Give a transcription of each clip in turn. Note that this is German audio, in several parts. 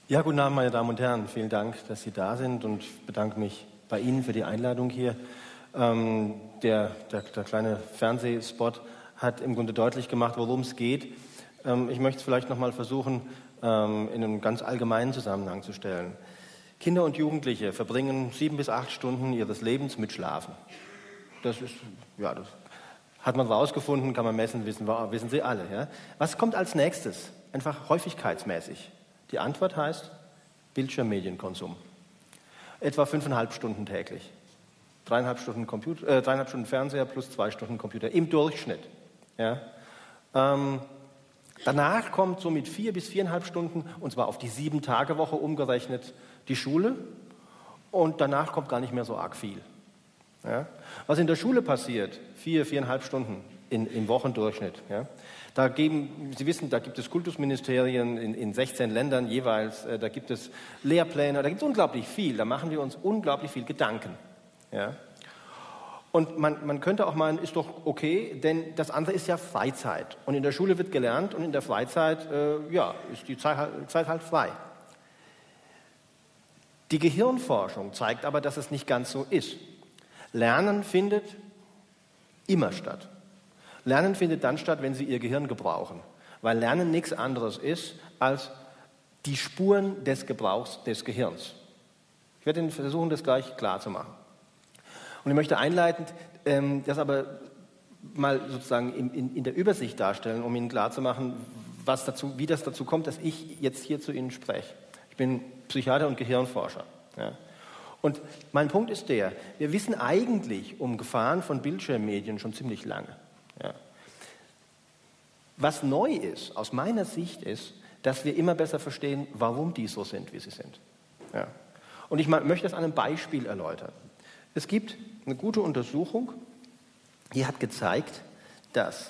Ja, guten Abend, meine Damen und Herren. Vielen Dank, dass Sie da sind und ich bedanke mich bei Ihnen für die Einladung hier. Der kleine Fernsehspot hat im Grunde deutlich gemacht, worum es geht. Ich möchte es vielleicht noch mal versuchen, in einen ganz allgemeinen Zusammenhang zu stellen. Kinder und Jugendliche verbringen 7 bis 8 Stunden ihres Lebens mit Schlafen. Das hat man rausgefunden, kann man messen, wissen Sie alle. Ja? Was kommt als nächstes? Einfach häufigkeitsmäßig. Die Antwort heißt Bildschirmmedienkonsum. Etwa 5,5 Stunden täglich. 3,5 Stunden Fernseher plus 2 Stunden Computer im Durchschnitt. Ja? Danach kommt so mit 4 bis 4,5 Stunden, und zwar auf die 7-Tage-Woche umgerechnet, die Schule. Und danach kommt gar nicht mehr so arg viel. Ja? Was in der Schule passiert, 4,5 Stunden im Wochendurchschnitt. Ja? Sie wissen, da gibt es Kultusministerien in 16 Ländern jeweils, da gibt es Lehrpläne, da gibt es unglaublich viel, da machen wir uns unglaublich viel Gedanken. Ja? Und man könnte auch meinen, ist doch okay, denn das andere ist ja Freizeit. Und in der Schule wird gelernt und in der Freizeit ist die Zeit halt frei. Die Gehirnforschung zeigt aber, dass es nicht ganz so ist. Lernen findet immer statt. Lernen findet dann statt, wenn Sie Ihr Gehirn gebrauchen. Weil Lernen nichts anderes ist als die Spuren des Gebrauchs des Gehirns. Ich werde Ihnen versuchen, das gleich klar zu machen. Und ich möchte einleitend das aber mal sozusagen in der Übersicht darstellen, um Ihnen klarzumachen, wie das dazu kommt, dass ich jetzt hier zu Ihnen spreche. Ich bin Psychiater und Gehirnforscher. Ja. Und mein Punkt ist der, wir wissen eigentlich um Gefahren von Bildschirmmedien schon ziemlich lange. Ja. Was neu ist, aus meiner Sicht, ist, dass wir immer besser verstehen, warum die so sind, wie sie sind. Ja. Und ich möchte das an einem Beispiel erläutern. Es gibt eine gute Untersuchung, die hat gezeigt, dass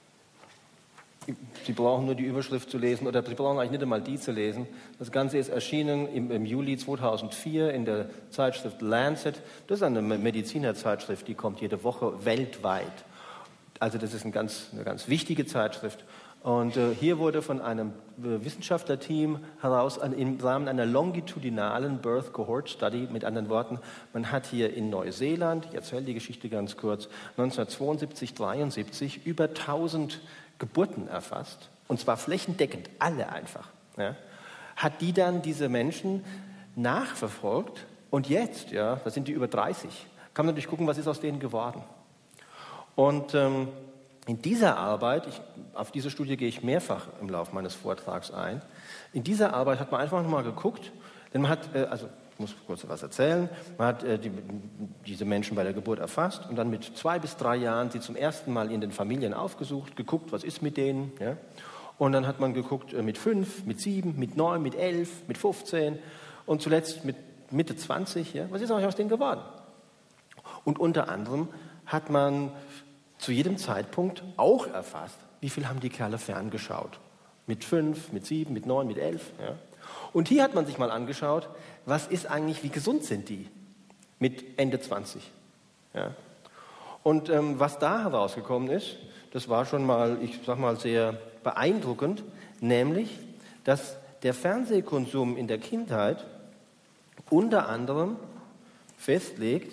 Sie brauchen nur die Überschrift zu lesen oder Sie brauchen eigentlich nicht einmal die zu lesen. Das Ganze ist erschienen im Juli 2004 in der Zeitschrift Lancet. Das ist eine Medizinerzeitschrift, die kommt jede Woche weltweit. Also das ist eine ganz wichtige Zeitschrift. Und hier wurde von einem Wissenschaftlerteam heraus im Rahmen einer longitudinalen Birth Cohort Study, mit anderen Worten, man hat hier in Neuseeland, ich erzähle die Geschichte ganz kurz, 1972, 73 über 1000 Geburten erfasst, und zwar flächendeckend, alle einfach, ja, hat die dann diese Menschen nachverfolgt und jetzt, ja, da sind die über 30, kann man natürlich gucken, was ist aus denen geworden. Und in dieser Arbeit, auf diese Studie gehe ich mehrfach im Laufe meines Vortrags ein, in dieser Arbeit hat man einfach nochmal geguckt, denn man hat, ich muss kurz was erzählen, man hat diese Menschen bei der Geburt erfasst und dann mit 2 bis 3 Jahren sie zum ersten Mal in den Familien aufgesucht, geguckt, was ist mit denen, ja? Und dann hat man geguckt mit 5, mit 7, mit 9, mit 11, mit 15 und zuletzt mit Mitte 20, ja? Was ist eigentlich aus denen geworden? Und unter anderem hat man zu jedem Zeitpunkt auch erfasst, wie viel haben die Kerle ferngeschaut. Mit 5, mit 7, mit 9, mit 11. Ja? Und hier hat man sich mal angeschaut, was ist eigentlich, wie gesund sind die mit Ende 20. Ja? Und was da herausgekommen ist, das war schon mal, ich sag mal, sehr beeindruckend, nämlich, dass der Fernsehkonsum in der Kindheit unter anderem festlegt,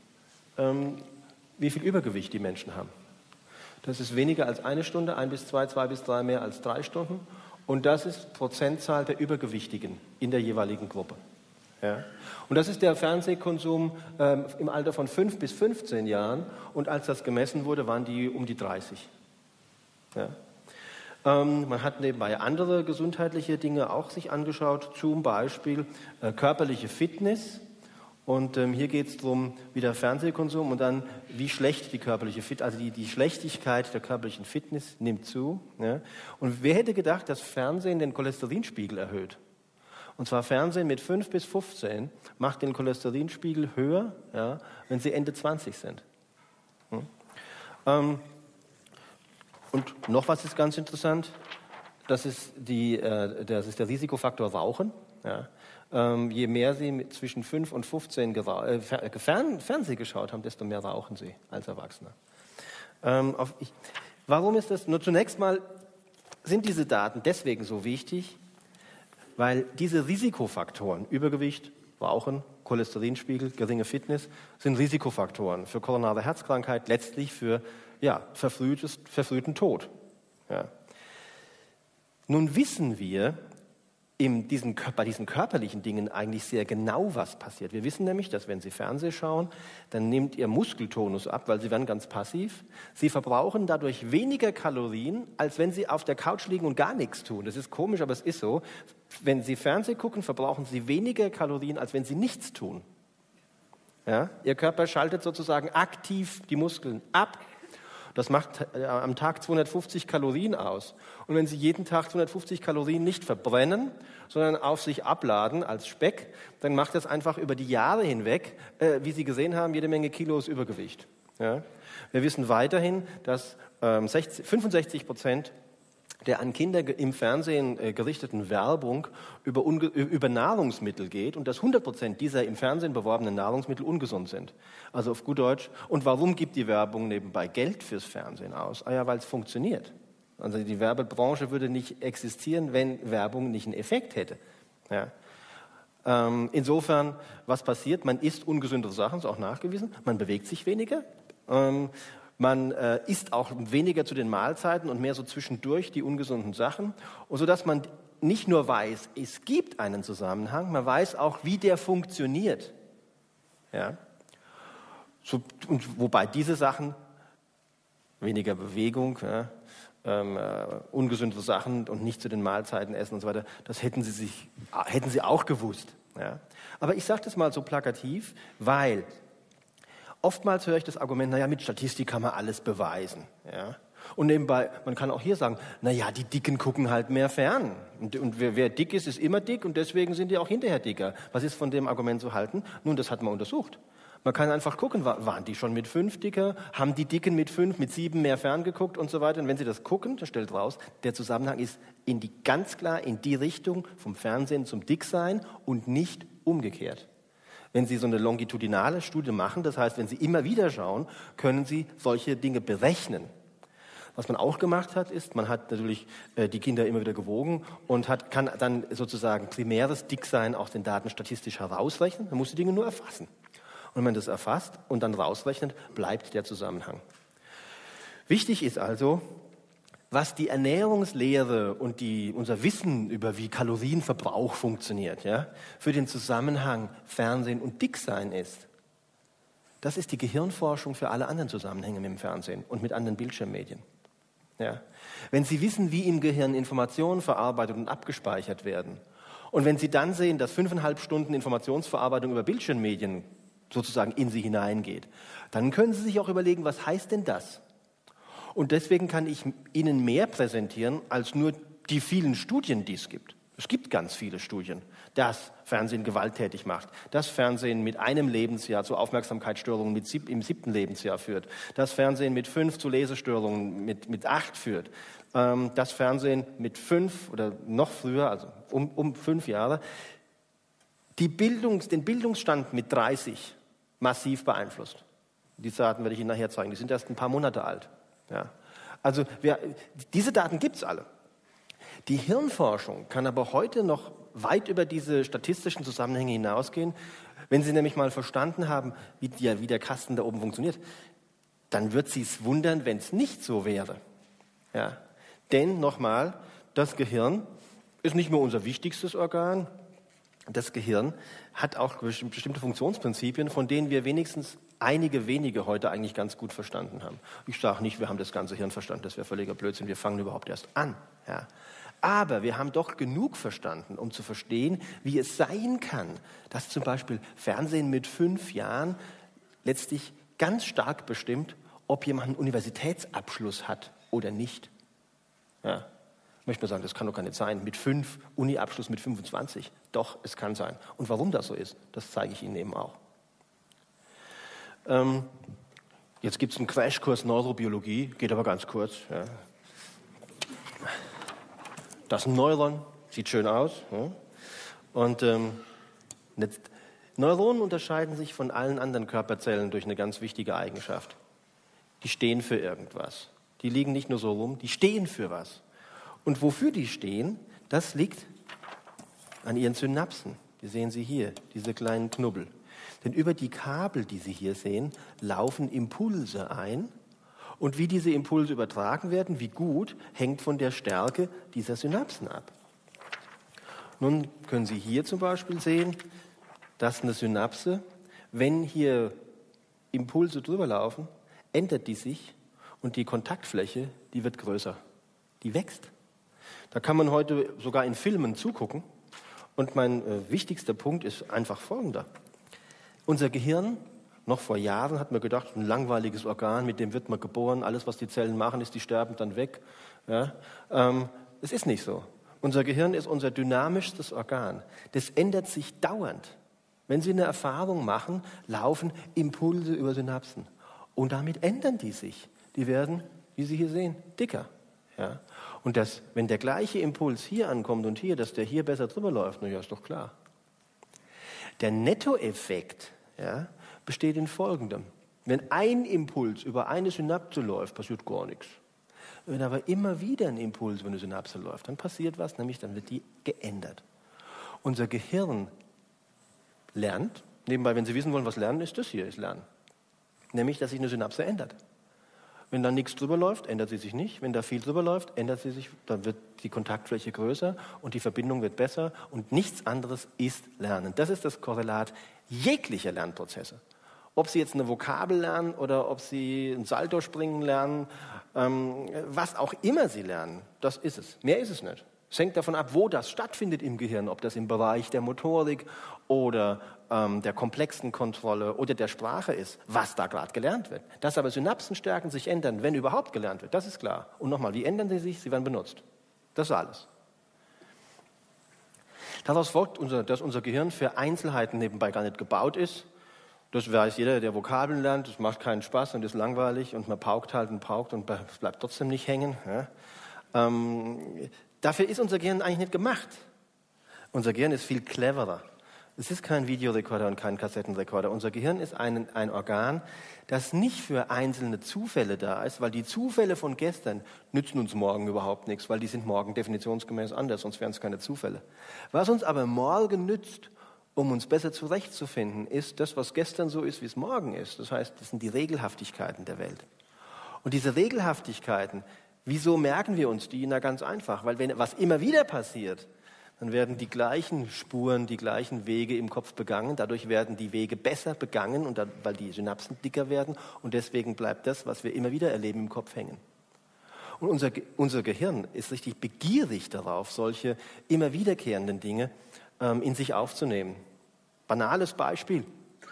wie viel Übergewicht die Menschen haben. Das ist weniger als 1 Stunde, 1 bis 2, 2 bis 3 mehr als 3 Stunden. Und das ist Prozentzahl der Übergewichtigen in der jeweiligen Gruppe. Ja? Und das ist der Fernsehkonsum im Alter von 5 bis 15 Jahren. Und als das gemessen wurde, waren die um die 30. Ja? Man hat nebenbei andere gesundheitliche Dinge auch sich angeschaut, zum Beispiel körperliche Fitness. Und hier geht es darum, wie der Fernsehkonsum und dann, wie schlecht die körperliche Fitness, also die Schlechtigkeit der körperlichen Fitness nimmt zu. Ja? Und wer hätte gedacht, dass Fernsehen den Cholesterinspiegel erhöht? Und zwar Fernsehen mit 5 bis 15 macht den Cholesterinspiegel höher, ja, wenn Sie Ende 20 sind. Und noch was ist ganz interessant, das ist der Risikofaktor Rauchen. Ja. Je mehr Sie zwischen 5 und 15 Fernsehen geschaut haben, desto mehr rauchen Sie als Erwachsene. Warum ist das? Nur zunächst mal sind diese Daten deswegen so wichtig, Weil diese Risikofaktoren, Übergewicht, Rauchen, Cholesterinspiegel, geringe Fitness, sind Risikofaktoren für koronare Herzkrankheit, letztlich für verfrühten Tod. Ja. Nun wissen wir bei diesen körperlichen Dingen eigentlich sehr genau, was passiert. Wir wissen nämlich, dass wenn Sie Fernsehen schauen, dann nimmt Ihr Muskeltonus ab, weil Sie werden ganz passiv. Sie verbrauchen dadurch weniger Kalorien, als wenn Sie auf der Couch liegen und gar nichts tun. Das ist komisch, aber es ist so. Wenn Sie Fernsehen gucken, verbrauchen Sie weniger Kalorien, als wenn Sie nichts tun. Ja? Ihr Körper schaltet sozusagen aktiv die Muskeln ab. Das macht am Tag 250 Kalorien aus. Und wenn Sie jeden Tag 250 Kalorien nicht verbrennen, sondern auf sich abladen als Speck, dann macht das einfach über die Jahre hinweg, wie Sie gesehen haben, jede Menge Kilos Übergewicht. Ja? Wir wissen weiterhin, dass 65% der an Kinder im Fernsehen gerichteten Werbung über Nahrungsmittel geht und dass 100% dieser im Fernsehen beworbenen Nahrungsmittel ungesund sind. Also auf gut Deutsch. Und warum gibt die Werbung nebenbei Geld fürs Fernsehen aus? Ah ja, weil es funktioniert. Also die Werbebranche würde nicht existieren, wenn Werbung nicht einen Effekt hätte. Ja. Insofern, was passiert? Man isst ungesündere Sachen, ist auch nachgewiesen. Man bewegt sich weniger. Man isst auch weniger zu den Mahlzeiten und mehr so zwischendurch die ungesunden Sachen. Und sodass man nicht nur weiß, es gibt einen Zusammenhang, man weiß auch, wie der funktioniert. Ja? Und wobei diese Sachen, weniger Bewegung, ungesunde Sachen und nicht zu den Mahlzeiten essen und so weiter, das hätten Sie auch gewusst. Ja? Aber ich sage das mal so plakativ, weil oftmals höre ich das Argument, naja, mit Statistik kann man alles beweisen. Ja? Und nebenbei, man kann auch hier sagen, naja, die Dicken gucken halt mehr fern. Und wer dick ist, ist immer dick und deswegen sind die auch hinterher dicker. Was ist von dem Argument zu halten? Nun, das hat man untersucht. Man kann einfach gucken, waren die schon mit 5 dicker? Haben die Dicken mit 5, mit 7 mehr ferngeguckt und so weiter? Und wenn Sie das gucken, dann stellt raus, der Zusammenhang ist ganz klar in die Richtung vom Fernsehen zum Dicksein und nicht umgekehrt. Wenn Sie so eine longitudinale Studie machen, das heißt, wenn Sie immer wieder schauen, können Sie solche Dinge berechnen. Was man auch gemacht hat, ist, man hat natürlich die Kinder immer wieder gewogen und kann dann sozusagen primäres Dicksein aus den Daten statistisch herausrechnen. Man muss die Dinge nur erfassen. Und wenn man das erfasst und dann rausrechnet, bleibt der Zusammenhang. Wichtig ist also, was die Ernährungslehre und unser Wissen über wie Kalorienverbrauch funktioniert, ja, für den Zusammenhang Fernsehen und Dicksein ist. Das ist die Gehirnforschung für alle anderen Zusammenhänge mit dem Fernsehen und mit anderen Bildschirmmedien. Ja. Wenn Sie wissen, wie im Gehirn Informationen verarbeitet und abgespeichert werden und wenn Sie dann sehen, dass 5,5 Stunden Informationsverarbeitung über Bildschirmmedien sozusagen in Sie hineingeht, dann können Sie sich auch überlegen, was heißt denn das? Und deswegen kann ich Ihnen mehr präsentieren als nur die vielen Studien, die es gibt. Es gibt ganz viele Studien, dass Fernsehen gewalttätig macht, dass Fernsehen mit einem Lebensjahr zu Aufmerksamkeitsstörungen im 7. Lebensjahr führt, dass Fernsehen mit 5 zu Lesestörungen mit 8 führt, dass Fernsehen mit 5 oder noch früher, also um 5 Jahre, den Bildungsstand mit 30 massiv beeinflusst. Die Daten werde ich Ihnen nachher zeigen, die sind erst ein paar Monate alt. Ja. Also diese Daten gibt es alle. Die Hirnforschung kann aber heute noch weit über diese statistischen Zusammenhänge hinausgehen. Wenn Sie nämlich mal verstanden haben, wie der Kasten da oben funktioniert, dann wird Sie es wundern, wenn es nicht so wäre. Ja. Denn nochmal, das Gehirn ist nicht nur unser wichtigstes Organ. Das Gehirn hat auch bestimmte Funktionsprinzipien, von denen wir wenigstens einige wenige heute eigentlich ganz gut verstanden haben. Ich sage nicht, wir haben das ganze Hirn verstanden, das wäre völliger Blödsinn, wir fangen überhaupt erst an. Ja. Aber wir haben doch genug verstanden, um zu verstehen, wie es sein kann, dass zum Beispiel Fernsehen mit 5 Jahren letztlich ganz stark bestimmt, ob jemand einen Universitätsabschluss hat oder nicht. Ja. Ich möchte mal sagen, das kann doch gar nicht sein. Mit 5, Uni-Abschluss mit 25. Doch, es kann sein. Und warum das so ist, das zeige ich Ihnen eben auch. Jetzt gibt es einen Crashkurs Neurobiologie, geht aber ganz kurz. Ja. Das ist ein Neuron, sieht schön aus. Ja. Und Neuronen unterscheiden sich von allen anderen Körperzellen durch eine ganz wichtige Eigenschaft. Die stehen für irgendwas. Die liegen nicht nur so rum, die stehen für was. Und wofür die stehen, das liegt An Ihren Synapsen. Die sehen Sie hier, diese kleinen Knubbel. Denn über die Kabel, die Sie hier sehen, laufen Impulse ein. Und wie diese Impulse übertragen werden, wie gut, hängt von der Stärke dieser Synapsen ab. Nun können Sie hier zum Beispiel sehen, dass eine Synapse, wenn hier Impulse drüber laufen, ändert die sich und die Kontaktfläche, die wird größer. Die wächst. Da kann man heute sogar in Filmen zugucken. Und mein wichtigster Punkt ist einfach folgender. Unser Gehirn, noch vor Jahren hat man gedacht, ein langweiliges Organ, mit dem wird man geboren, alles, was die Zellen machen, ist, die sterben dann weg. Ja? Es ist nicht so. Unser Gehirn ist unser dynamischstes Organ. Das ändert sich dauernd. Wenn Sie eine Erfahrung machen, laufen Impulse über Synapsen. Und damit ändern die sich. Die werden, wie Sie hier sehen, dicker. Ja? Und wenn der gleiche Impuls hier ankommt und hier, dass der hier besser drüber läuft, na ja, ist doch klar. Der Nettoeffekt besteht in Folgendem. Wenn ein Impuls über eine Synapse läuft, passiert gar nichts. Wenn aber immer wieder ein Impuls über eine Synapse läuft, dann passiert was, nämlich dann wird die geändert. Unser Gehirn lernt, nebenbei, wenn Sie wissen wollen, was Lernen ist, das hier ist Lernen. Nämlich, dass sich eine Synapse ändert. Wenn da nichts drüber läuft, ändert sie sich nicht. Wenn da viel drüber läuft, ändert sie sich, dann wird die Kontaktfläche größer und die Verbindung wird besser und nichts anderes ist Lernen. Das ist das Korrelat jeglicher Lernprozesse. Ob Sie jetzt eine Vokabel lernen oder ob Sie ein Salto springen lernen, was auch immer Sie lernen, das ist es. Mehr ist es nicht. Es hängt davon ab, wo das stattfindet im Gehirn, ob das im Bereich der Motorik oder der komplexen Kontrolle oder der Sprache ist, was da gerade gelernt wird. Dass aber Synapsenstärken sich ändern, wenn überhaupt gelernt wird, das ist klar. Und nochmal, wie ändern sie sich? Sie werden benutzt. Das ist alles. Daraus folgt, dass unser Gehirn für Einzelheiten nebenbei gar nicht gebaut ist. Das weiß jeder, der Vokabeln lernt. Das macht keinen Spaß und ist langweilig und man paukt halt und paukt und es bleibt trotzdem nicht hängen. Ja. Dafür ist unser Gehirn eigentlich nicht gemacht. Unser Gehirn ist viel cleverer. Es ist kein Videorekorder und kein Kassettenrekorder. Unser Gehirn ist ein Organ, das nicht für einzelne Zufälle da ist, weil die Zufälle von gestern nützen uns morgen überhaupt nichts, weil die sind morgen definitionsgemäß anders, sonst wären es keine Zufälle. Was uns aber morgen nützt, um uns besser zurechtzufinden, ist das, was gestern so ist, wie es morgen ist. Das heißt, das sind die Regelhaftigkeiten der Welt. Und diese Regelhaftigkeiten, wieso merken wir uns die? Na, ganz einfach, weil wenn was immer wieder passiert, dann werden die gleichen Spuren, die gleichen Wege im Kopf begangen. Dadurch werden die Wege besser begangen, und weil die Synapsen dicker werden. Und deswegen bleibt das, was wir immer wieder erleben, im Kopf hängen. Und unser Gehirn ist richtig begierig darauf, solche immer wiederkehrenden Dinge in sich aufzunehmen. Banales Beispiel.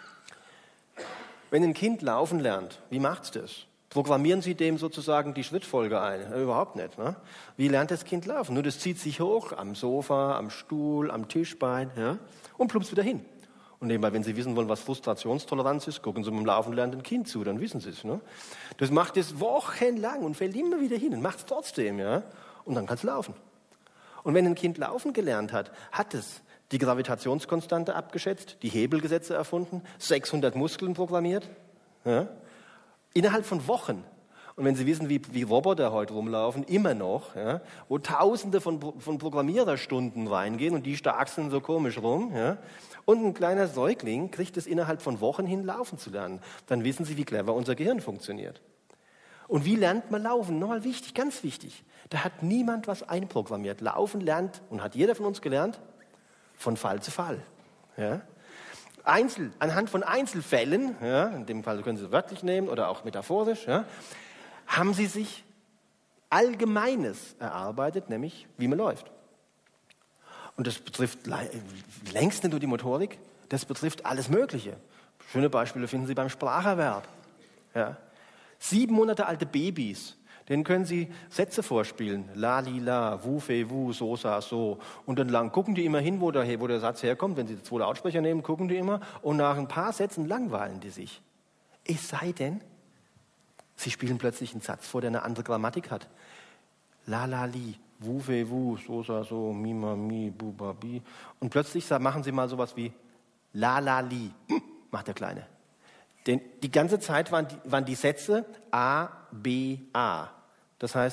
Wenn ein Kind laufen lernt, wie macht's das? Programmieren Sie dem sozusagen die Schrittfolge ein? Überhaupt nicht. Ne? Wie lernt das Kind laufen? Nur das zieht sich hoch am Sofa, am Stuhl, am Tischbein, ja? Und plumpst wieder hin. Und nebenbei, wenn Sie wissen wollen, was Frustrationstoleranz ist, gucken Sie mit dem Laufen lernenden Kind zu, dann wissen Sie es. Ne? Das macht es wochenlang und fällt immer wieder hin und macht es trotzdem. Ja? Und dann kann es laufen. Und wenn ein Kind laufen gelernt hat, hat es die Gravitationskonstante abgeschätzt, die Hebelgesetze erfunden, 600 Muskeln programmiert. Ja? Innerhalb von Wochen. Und wenn Sie wissen, wie Roboter heute rumlaufen, immer noch, ja, wo Tausende von Programmiererstunden reingehen und die starksten so komisch rum, ja, und ein kleiner Säugling kriegt es innerhalb von Wochen hin, laufen zu lernen, dann wissen Sie, wie clever unser Gehirn funktioniert. Und wie lernt man laufen? Nochmal wichtig, ganz wichtig. Da hat niemand was einprogrammiert. Laufen lernt, und hat jeder von uns gelernt, von Fall zu Fall. Ja. Anhand von Einzelfällen, ja, in dem Fall können Sie es wörtlich nehmen oder auch metaphorisch, ja, haben Sie sich Allgemeines erarbeitet, nämlich wie man läuft. Und das betrifft längst nicht nur die Motorik, das betrifft alles Mögliche. Schöne Beispiele finden Sie beim Spracherwerb. Ja. 7 Monate alte Babys, denen können Sie Sätze vorspielen. La, li, la, wu, fe, wu, so, sa, so. Und dann lang gucken die immer hin, wo der Satz herkommt. Wenn Sie 2 Lautsprecher nehmen, gucken die immer. Und nach ein paar Sätzen langweilen die sich. Es sei denn, Sie spielen plötzlich einen Satz vor, der eine andere Grammatik hat. La, la, li, wu, fe, wu, so, sa, so, mi, ma, mi, bu, ba, bi. Und plötzlich machen Sie mal sowas wie la, la, li. Macht der Kleine. Denn die ganze Zeit waren die Sätze A, B, A. Das heißt,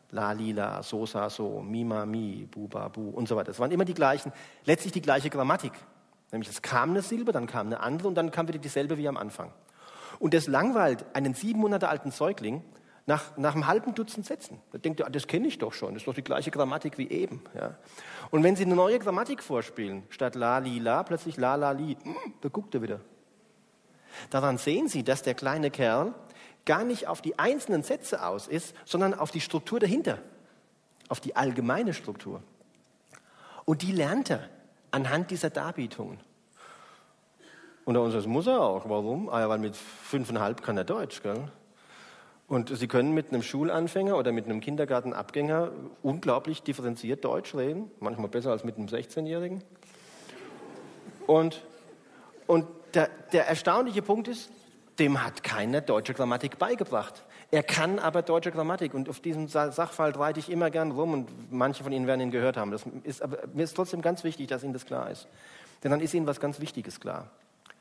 La, lila, so, sa, so, mi, ma, mi, bu, ba, bu und so weiter. Es waren immer die gleichen, letztlich die gleiche Grammatik. Nämlich es kam eine Silbe, dann kam eine andere und dann kam wieder dieselbe wie am Anfang. Und das langweilt einen 7 Monate alten Säugling nach einem halben Dutzend Sätzen. Da denkt er, das kenne ich doch schon, das ist doch die gleiche Grammatik wie eben. Ja. Und wenn Sie eine neue Grammatik vorspielen, statt la, li, la, plötzlich la, la, li, da guckt er wieder. Daran sehen Sie, dass der kleine Kerl gar nicht auf die einzelnen Sätze aus ist, sondern auf die Struktur dahinter, auf die allgemeine Struktur. Und die lernt er anhand dieser Darbietungen. Und das muss er auch. Warum? Weil mit 5,5 kann er Deutsch. Gell? Und Sie können mit einem Schulanfänger oder mit einem Kindergartenabgänger unglaublich differenziert Deutsch reden, manchmal besser als mit einem 16-Jährigen. Und der erstaunliche Punkt ist, dem hat keiner deutsche Grammatik beigebracht. Er kann aber deutsche Grammatik und auf diesem Sachverhalt reite ich immer gern rum und manche von Ihnen werden ihn gehört haben. Aber mir ist trotzdem ganz wichtig, dass Ihnen das klar ist. Denn dann ist Ihnen was ganz Wichtiges klar.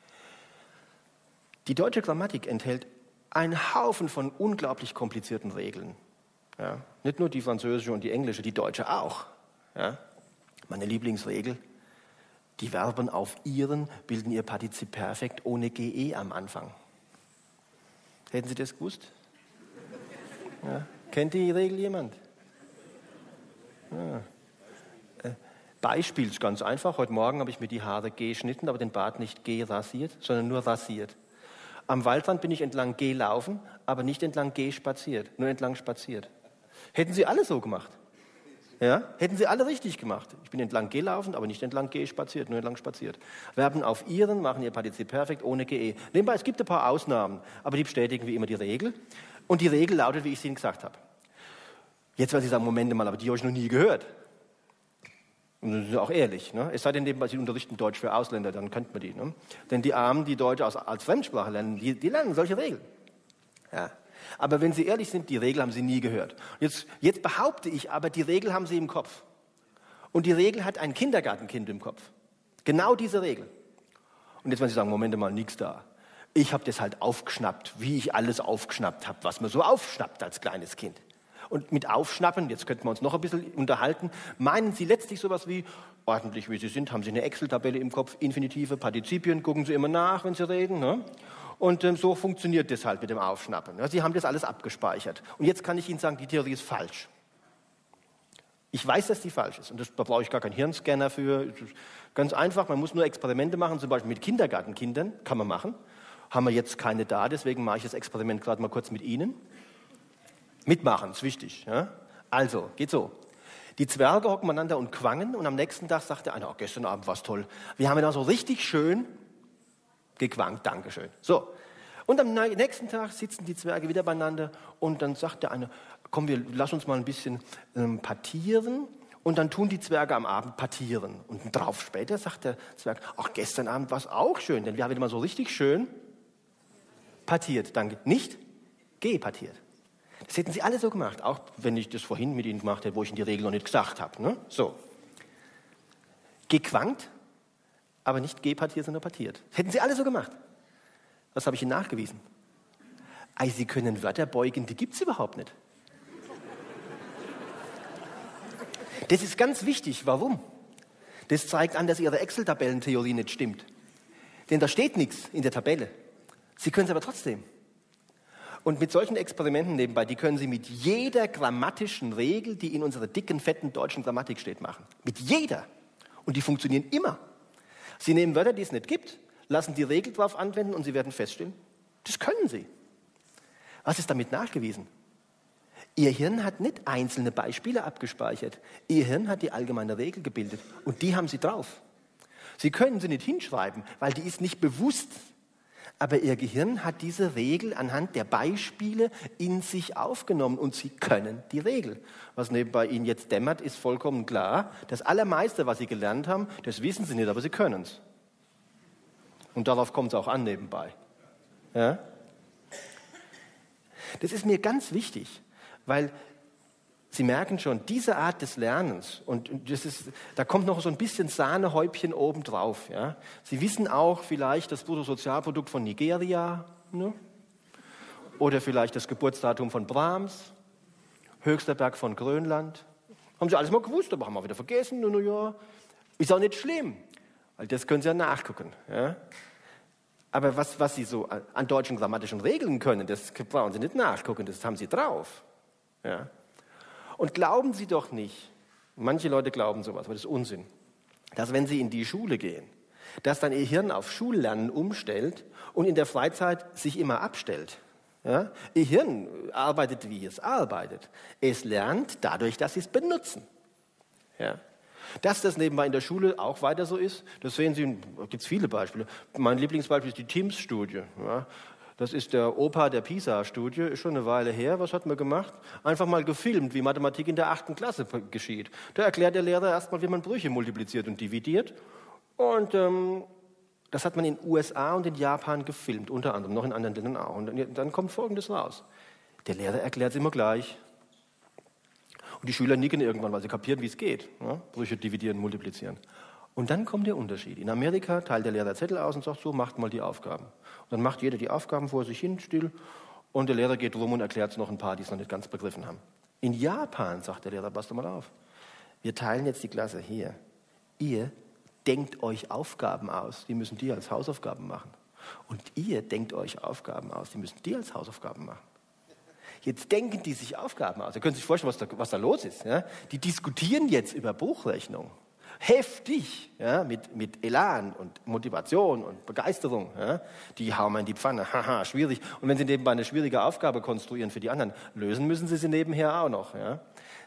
Die deutsche Grammatik enthält einen Haufen von unglaublich komplizierten Regeln. Ja? Nicht nur die französische und die englische, die deutsche auch. Ja? Meine Lieblingsregel, die Verben auf ihren bilden ihr Partizip Perfekt ohne GE am Anfang. Hätten Sie das gewusst? Ja. Kennt die Regel jemand? Ja. Beispiel ist ganz einfach. Heute Morgen habe ich mir die Haare geschnitten, aber den Bart nicht gerasiert, sondern nur rasiert. Am Waldrand bin ich entlang gelaufen, aber nicht entlang spaziert, nur entlang spaziert. Hätten Sie alle so gemacht? Ja? Hätten Sie alle richtig gemacht? Ich bin entlang gelaufen, aber nicht entlang spaziert, nur entlang spaziert. Verben auf ihren machen ihr Partizip Perfekt ohne GE. Nebenbei, es gibt ein paar Ausnahmen, aber die bestätigen wie immer die Regel. Und die Regel lautet, wie ich es Ihnen gesagt habe. Jetzt werden Sie sagen, Moment mal, aber die habe ich noch nie gehört. Und das ist auch ehrlich. Ne? Es sei denn, nebenbei, Sie unterrichten Deutsch für Ausländer, dann könnte man die. Ne? Denn die Armen, die Deutsch als Fremdsprache lernen, die lernen solche Regeln. Ja. Aber wenn Sie ehrlich sind, die Regel haben Sie nie gehört. Jetzt behaupte ich aber, die Regel haben Sie im Kopf. Und die Regel hat ein Kindergartenkind im Kopf. Genau diese Regel. Und jetzt werden Sie sagen, Moment mal, nix da. Ich habe das halt aufgeschnappt, wie ich alles aufgeschnappt habe, was man so aufschnappt als kleines Kind. Und mit Aufschnappen, jetzt könnten wir uns noch ein bisschen unterhalten, meinen Sie letztlich sowas wie, ordentlich wie Sie sind, haben Sie eine Excel-Tabelle im Kopf, Infinitive, Partizipien, gucken Sie immer nach, wenn Sie reden. Ne? Und so funktioniert das halt mit dem Aufschnappen. Ja? Sie haben das alles abgespeichert. Und jetzt kann ich Ihnen sagen, die Theorie ist falsch. Ich weiß, dass die falsch ist. Und da brauche ich gar keinen Hirnscanner für. Ganz einfach, man muss nur Experimente machen, zum Beispiel mit Kindergartenkindern, kann man machen. Haben wir jetzt keine da, deswegen mache ich das Experiment gerade mal kurz mit Ihnen. Mitmachen, ist wichtig. Ja? Also, geht so. Die Zwerge hocken miteinander und quangen und am nächsten Tag sagt der eine, oh, gestern Abend war es toll. Wir haben da so richtig schön gequankt, Dankeschön. So. Und am nächsten Tag sitzen die Zwerge wieder beieinander und dann sagt der eine, komm, lass uns mal ein bisschen partieren. Und dann tun die Zwerge am Abend partieren. Und drauf später sagt der Zwerg, ach, gestern Abend war es auch schön, denn wir haben wieder mal so richtig schön partiert. Danke. Nicht gepartiert. Das hätten Sie alle so gemacht, auch wenn ich das vorhin mit Ihnen gemacht hätte, wo ich Ihnen die Regel noch nicht gesagt habe. Ne? So. Gequankt, aber nicht gepartiert, sondern partiert. Das hätten Sie alle so gemacht. Was habe ich Ihnen nachgewiesen? Sie können Wörter beugen, die gibt es überhaupt nicht. Das ist ganz wichtig. Warum? Das zeigt an, dass Ihre Excel-Tabellentheorie nicht stimmt. Denn da steht nichts in der Tabelle. Sie können es aber trotzdem. Und mit solchen Experimenten nebenbei, die können Sie mit jeder grammatischen Regel, die in unserer dicken, fetten deutschen Grammatik steht, machen. Mit jeder. Und die funktionieren immer. Sie nehmen Wörter, die es nicht gibt, lassen die Regel drauf anwenden und Sie werden feststellen, das können Sie. Was ist damit nachgewiesen? Ihr Hirn hat nicht einzelne Beispiele abgespeichert. Ihr Hirn hat die allgemeine Regel gebildet und die haben Sie drauf. Sie können sie nicht hinschreiben, weil die ist nicht bewusst. Aber Ihr Gehirn hat diese Regel anhand der Beispiele in sich aufgenommen und Sie können die Regel. Was nebenbei Ihnen jetzt dämmert, ist vollkommen klar. Das Allermeiste, was Sie gelernt haben, das wissen Sie nicht, aber Sie können es. Und darauf kommt es auch an nebenbei. Ja? Das ist mir ganz wichtig, weil Sie merken schon, diese Art des Lernens, und da kommt noch so ein bisschen Sahnehäubchen obendrauf. Ja? Sie wissen auch vielleicht das Bruttosozialprodukt von Nigeria, ne? Oder vielleicht das Geburtsdatum von Brahms höchster Berg von Grönland. Haben sie alles mal gewusst, aber haben wir wieder vergessen. Ja. Ist auch nicht schlimm, weil das können sie ja nachgucken. Ja. Aber was sie so an deutschen grammatischen Regeln können, das brauchen sie nicht nachgucken, das haben sie drauf. Ja. Und glauben Sie doch nicht, manche Leute glauben sowas, aber das ist Unsinn, dass wenn sie in die Schule gehen, dass dann ihr Hirn auf Schullernen umstellt und in der Freizeit sich immer abstellt. Ja? Ihr Hirn arbeitet, wie es arbeitet. Es lernt dadurch, dass Sie es benutzen. Ja? Dass das nebenbei in der Schule auch weiter so ist, das sehen Sie, da gibt es viele Beispiele. Mein Lieblingsbeispiel ist die TIMSS-Studie. Ja? Das ist der Opa der PISA-Studie, ist schon eine Weile her. Was hat man gemacht? Einfach mal gefilmt, wie Mathematik in der 8. Klasse geschieht. Da erklärt der Lehrer erstmal, wie man Brüche multipliziert und dividiert. Und das hat man in den USA und in Japan gefilmt, unter anderem, noch in anderen Ländern auch. Und dann kommt Folgendes raus. Der Lehrer erklärt es immer gleich. Und die Schüler nicken irgendwann, weil sie kapieren, wie es geht. Ja? Brüche dividieren, multiplizieren. Und dann kommt der Unterschied. In Amerika teilt der Lehrer Zettel aus und sagt, so, macht mal die Aufgaben. Und dann macht jeder die Aufgaben vor sich hin, still. Und der Lehrer geht rum und erklärt es noch ein paar, die es noch nicht ganz begriffen haben. In Japan sagt der Lehrer, passt doch mal auf. Wir teilen jetzt die Klasse hier. Ihr denkt euch Aufgaben aus, die müssen die als Hausaufgaben machen. Und ihr denkt euch Aufgaben aus, die müssen die als Hausaufgaben machen. Jetzt denken die sich Aufgaben aus. Ihr könnt sich vorstellen, was da los ist. Ja? Die diskutieren jetzt über Buchrechnung. Heftig, ja? mit Elan und Motivation und Begeisterung. Ja? Die hauen wir in die Pfanne. Haha, schwierig. Und wenn sie nebenbei eine schwierige Aufgabe konstruieren für die anderen, lösen müssen sie nebenher auch noch. Ja?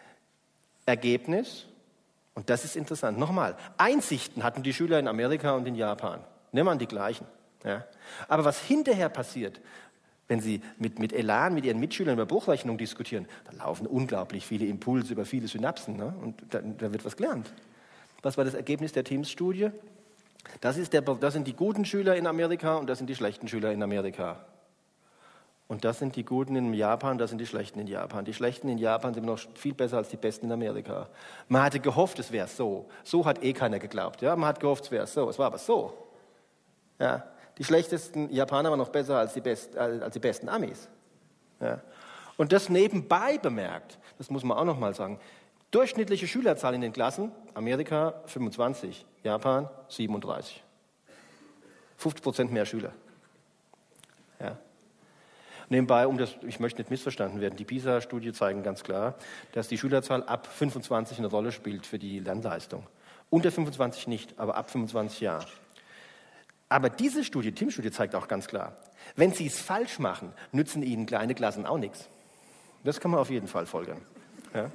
Ergebnis, und das ist interessant, nochmal, Einsichten hatten die Schüler in Amerika und in Japan. Nehmen wir an die gleichen. Ja? Aber was hinterher passiert, wenn sie mit Elan, mit ihren Mitschülern über Buchrechnung diskutieren, dann laufen unglaublich viele Impulse über viele Synapsen. Ne? Und da wird was gelernt. Was war das Ergebnis der TIMSS-Studie? Das sind die guten Schüler in Amerika und das sind die schlechten Schüler in Amerika. Und das sind die Guten in Japan, das sind die Schlechten in Japan. Die Schlechten in Japan sind noch viel besser als die Besten in Amerika. Man hatte gehofft, es wäre so. So hat keiner geglaubt. Ja? Man hat gehofft, es wäre so. Es war aber so. Ja? Die schlechtesten Japaner waren noch besser als die besten Amis. Ja? Und das nebenbei bemerkt, das muss man auch noch mal sagen, durchschnittliche Schülerzahl in den Klassen, Amerika 25, Japan 37. 50% mehr Schüler. Ja. Nebenbei, ich möchte nicht missverstanden werden, die PISA-Studie zeigen ganz klar, dass die Schülerzahl ab 25 eine Rolle spielt für die Lernleistung. Unter 25 nicht, aber ab 25 ja. Aber diese Studie, TIMSS-Studie, zeigt auch ganz klar, wenn Sie es falsch machen, nützen Ihnen kleine Klassen auch nichts. Das kann man auf jeden Fall folgern. Ja.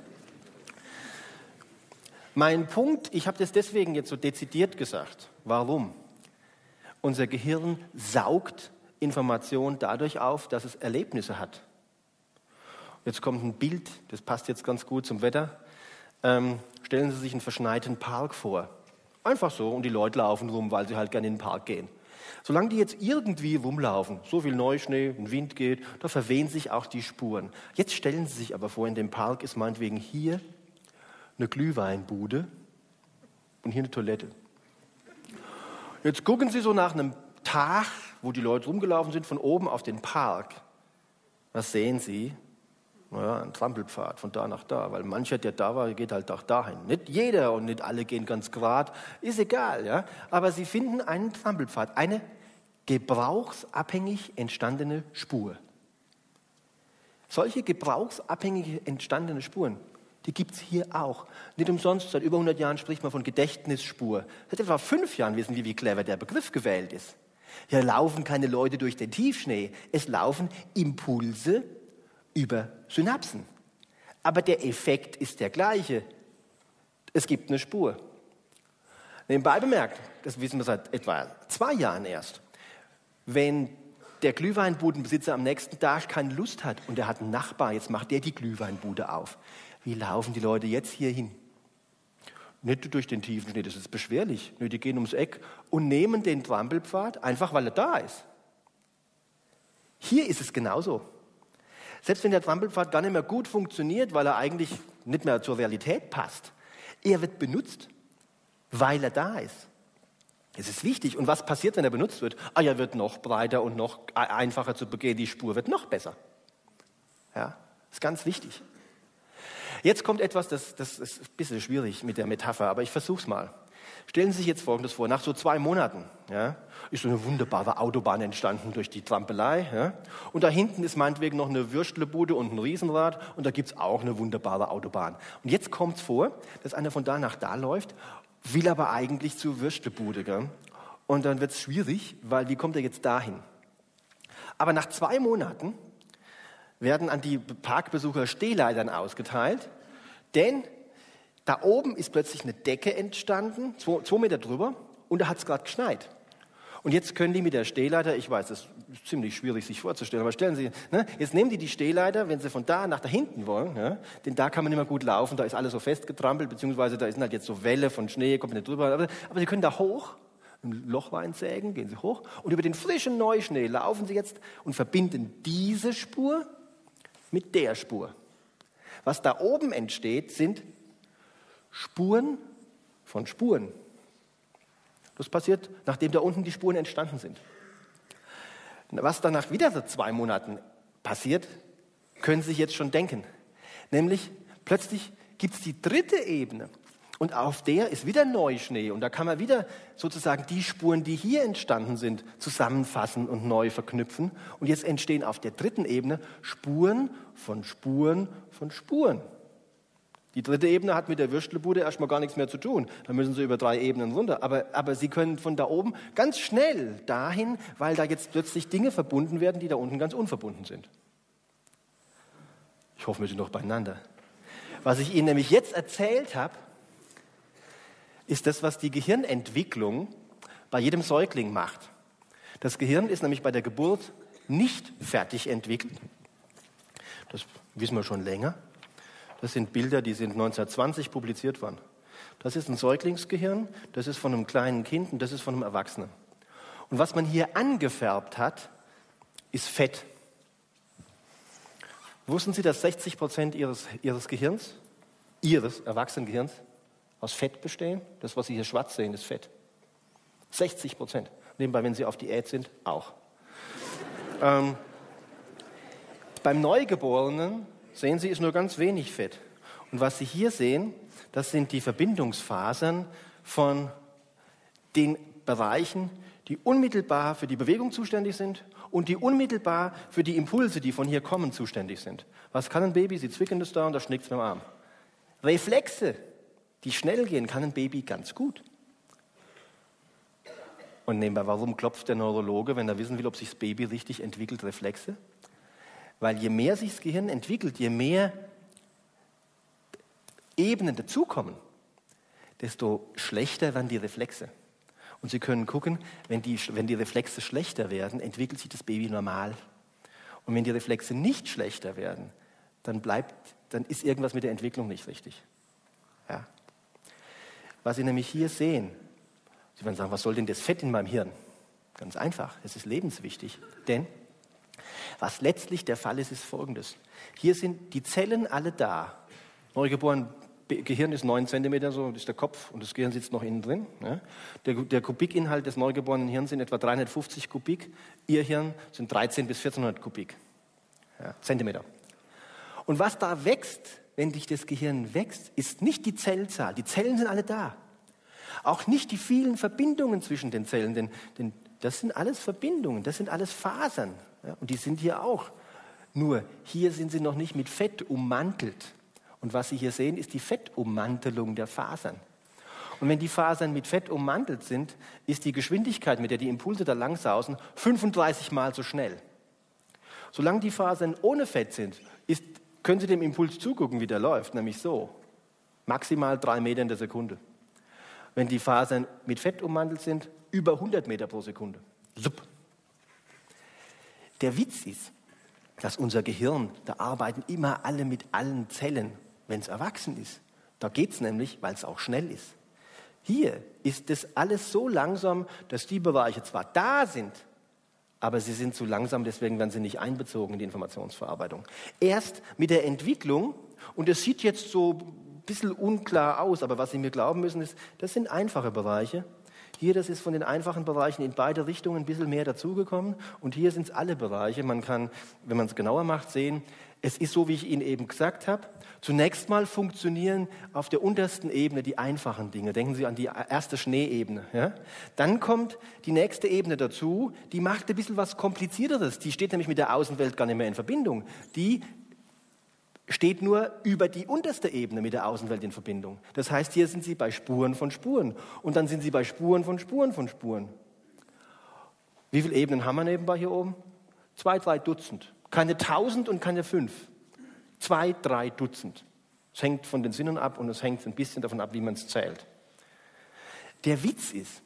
Mein Punkt, ich habe das deswegen jetzt so dezidiert gesagt. Warum? Unser Gehirn saugt Information dadurch auf, dass es Erlebnisse hat. Jetzt kommt ein Bild, das passt jetzt ganz gut zum Wetter. Stellen Sie sich einen verschneiten Park vor. Einfach so, und die Leute laufen rum, weil sie halt gerne in den Park gehen. Solange die jetzt irgendwie rumlaufen, so viel Neuschnee, ein Wind geht, da verwehen sich auch die Spuren. Jetzt stellen Sie sich aber vor, in dem Park ist meinetwegen hier eine Glühweinbude und hier eine Toilette. Jetzt gucken Sie so nach einem Tag, wo die Leute rumgelaufen sind, von oben auf den Park. Was sehen Sie? Naja, ein Trampelpfad von da nach da, weil mancher, der da war, geht halt auch dahin. Nicht jeder und nicht alle gehen ganz gerade, ist egal, ja. Aber Sie finden einen Trampelpfad, eine gebrauchsabhängig entstandene Spur. Solche gebrauchsabhängig entstandene Spuren, die gibt es hier auch. Nicht umsonst, seit über 100 Jahren spricht man von Gedächtnisspur. Seit etwa 5 Jahren wissen wir, wie clever der Begriff gewählt ist. Hier laufen keine Leute durch den Tiefschnee, es laufen Impulse über Synapsen. Aber der Effekt ist der gleiche. Es gibt eine Spur. Nebenbei bemerkt, das wissen wir seit etwa 2 Jahren erst, wenn der Glühweinbudenbesitzer am nächsten Tag keine Lust hat und er hat einen Nachbar, jetzt macht der die Glühweinbude auf. Wie laufen die Leute jetzt hier hin? Nicht durch den tiefen Schnee, das ist beschwerlich. Die gehen ums Eck und nehmen den Trampelpfad, einfach weil er da ist. Hier ist es genauso. Selbst wenn der Trampelpfad gar nicht mehr gut funktioniert, weil er eigentlich nicht mehr zur Realität passt, er wird benutzt, weil er da ist. Es ist wichtig. Und was passiert, wenn er benutzt wird? Er wird noch breiter und noch einfacher zu begehen. Die Spur wird noch besser. Ja, ist ganz wichtig. Jetzt kommt etwas, das ist ein bisschen schwierig mit der Metapher, aber ich versuche es mal. Stellen Sie sich jetzt Folgendes vor, nach so 2 Monaten ist so eine wunderbare Autobahn entstanden durch die Trampelei. Ja? Und da hinten ist meinetwegen noch eine Würstlebude und ein Riesenrad und da gibt es auch eine wunderbare Autobahn. Und jetzt kommt es vor, dass einer von da nach da läuft, will aber eigentlich zur Würstlebude. Gell? Und dann wird es schwierig, weil wie kommt er jetzt dahin? Aber nach 2 Monaten werden an die Parkbesucher Stehleitern ausgeteilt, denn da oben ist plötzlich eine Decke entstanden, 2 Meter drüber, und da hat es gerade geschneit. Und jetzt können die mit der Stehleiter, ich weiß, das ist ziemlich schwierig sich vorzustellen, aber stellen Sie, jetzt nehmen die Stehleiter, wenn sie von da nach da hinten wollen, denn da kann man nicht mehr gut laufen, da ist alles so festgetrampelt, beziehungsweise da sind halt jetzt so Welle von Schnee, kommt nicht drüber, aber sie können da hoch, ein Loch reinsägen, gehen sie hoch, und über den frischen Neuschnee laufen sie jetzt und verbinden diese Spur mit der Spur. Was da oben entsteht, sind Spuren von Spuren. Das passiert, nachdem da unten die Spuren entstanden sind. Was dann nach wieder so 2 Monaten passiert, können Sie sich jetzt schon denken. Nämlich, plötzlich gibt es die 3. Ebene. Und auf der ist wieder Neuschnee. Und da kann man wieder sozusagen die Spuren, die hier entstanden sind, zusammenfassen und neu verknüpfen. Und jetzt entstehen auf der 3. Ebene Spuren von Spuren von Spuren. Die 3. Ebene hat mit der Würstlebude erstmal gar nichts mehr zu tun. Da müssen Sie über 3 Ebenen runter. Aber Sie können von da oben ganz schnell dahin, weil da jetzt plötzlich Dinge verbunden werden, die da unten ganz unverbunden sind. Ich hoffe, wir sind noch beieinander. Was ich Ihnen nämlich jetzt erzählt habe, ist das, was die Gehirnentwicklung bei jedem Säugling macht. Das Gehirn ist nämlich bei der Geburt nicht fertig entwickelt. Das wissen wir schon länger. Das sind Bilder, die sind 1920 publiziert worden. Das ist ein Säuglingsgehirn, das ist von einem kleinen Kind und das ist von einem Erwachsenen. Und was man hier angefärbt hat, ist Fett. Wussten Sie, dass 60% Ihres Gehirns, Ihres Erwachsenengehirns, aus Fett bestehen? Das, was Sie hier schwarz sehen, ist Fett. 60%. Nebenbei, wenn Sie auf Diät sind, auch. Beim Neugeborenen, sehen Sie, ist nur ganz wenig Fett. Und was Sie hier sehen, das sind die Verbindungsfasern von den Bereichen, die unmittelbar für die Bewegung zuständig sind und die unmittelbar für die Impulse, die von hier kommen, zuständig sind. Was kann ein Baby? Sie zwicken das da und da schnickt es mit dem Arm. Reflexe, die schnell gehen, kann ein Baby ganz gut. Und nebenbei, warum klopft der Neurologe, wenn er wissen will, ob sich das Baby richtig entwickelt, Reflexe? Weil je mehr sich das Gehirn entwickelt, je mehr Ebenen dazukommen, desto schlechter werden die Reflexe. Und Sie können gucken, wenn die Reflexe schlechter werden, entwickelt sich das Baby normal. Und wenn die Reflexe nicht schlechter werden, dann ist irgendwas mit der Entwicklung nicht richtig. Ja. Was Sie nämlich hier sehen, Sie werden sagen, was soll denn das Fett in meinem Hirn? Ganz einfach, es ist lebenswichtig. Denn was letztlich der Fall ist, ist Folgendes. Hier sind die Zellen alle da. Neugeboren Gehirn ist 9 Zentimeter, so ist der Kopf und das Gehirn sitzt noch innen drin. Ja. Der Kubikinhalt des neugeborenen Hirns sind etwa 350 Kubik. Ihr Hirn sind 13 bis 1400 Kubik. Ja, Zentimeter. Und was da wächst, wenn sich das Gehirn wächst, ist nicht die Zellzahl. Die Zellen sind alle da. Auch nicht die vielen Verbindungen zwischen den Zellen, denn das sind alles Verbindungen, das sind alles Fasern. Ja, und die sind hier auch. Nur hier sind sie noch nicht mit Fett ummantelt. Und was Sie hier sehen, ist die Fettummantelung der Fasern. Und wenn die Fasern mit Fett ummantelt sind, ist die Geschwindigkeit, mit der die Impulse da langsausen, 35 Mal so schnell. Solange die Fasern ohne Fett sind, können Sie dem Impuls zugucken, wie der läuft, nämlich so. Maximal 3 Meter in der Sekunde. Wenn die Fasern mit Fett ummantelt sind, über 100 Meter pro Sekunde. Sup. Der Witz ist, dass unser Gehirn, da arbeiten immer alle mit allen Zellen, wenn es erwachsen ist. Da geht es nämlich, weil es auch schnell ist. Hier ist das alles so langsam, dass die Bereiche zwar da sind, aber sie sind zu langsam, deswegen werden sie nicht einbezogen in die Informationsverarbeitung. Erst mit der Entwicklung, und es sieht jetzt so ein bisschen unklar aus, aber was Sie mir glauben müssen, ist, das sind einfache Bereiche. Hier, das ist von den einfachen Bereichen in beide Richtungen ein bisschen mehr dazugekommen. Und hier sind es alle Bereiche. Man kann, wenn man es genauer macht, sehen, Es ist so, wie ich Ihnen eben gesagt habe. Zunächst mal funktionieren auf der untersten Ebene die einfachen Dinge. Denken Sie an die erste Schneeebene. Ja? Dann kommt die nächste Ebene dazu, die macht ein bisschen was Komplizierteres. Die steht nämlich mit der Außenwelt gar nicht mehr in Verbindung. Die steht nur über die unterste Ebene mit der Außenwelt in Verbindung. Das heißt, hier sind Sie bei Spuren von Spuren. Und dann sind Sie bei Spuren von Spuren von Spuren. Wie viele Ebenen haben wir nebenbei hier oben? 2, 3 Dutzend. Keine 1000 und keine 5. 2, 3 Dutzend. Es hängt von den Sinnen ab und es hängt ein bisschen davon ab, wie man es zählt. Der Witz ist,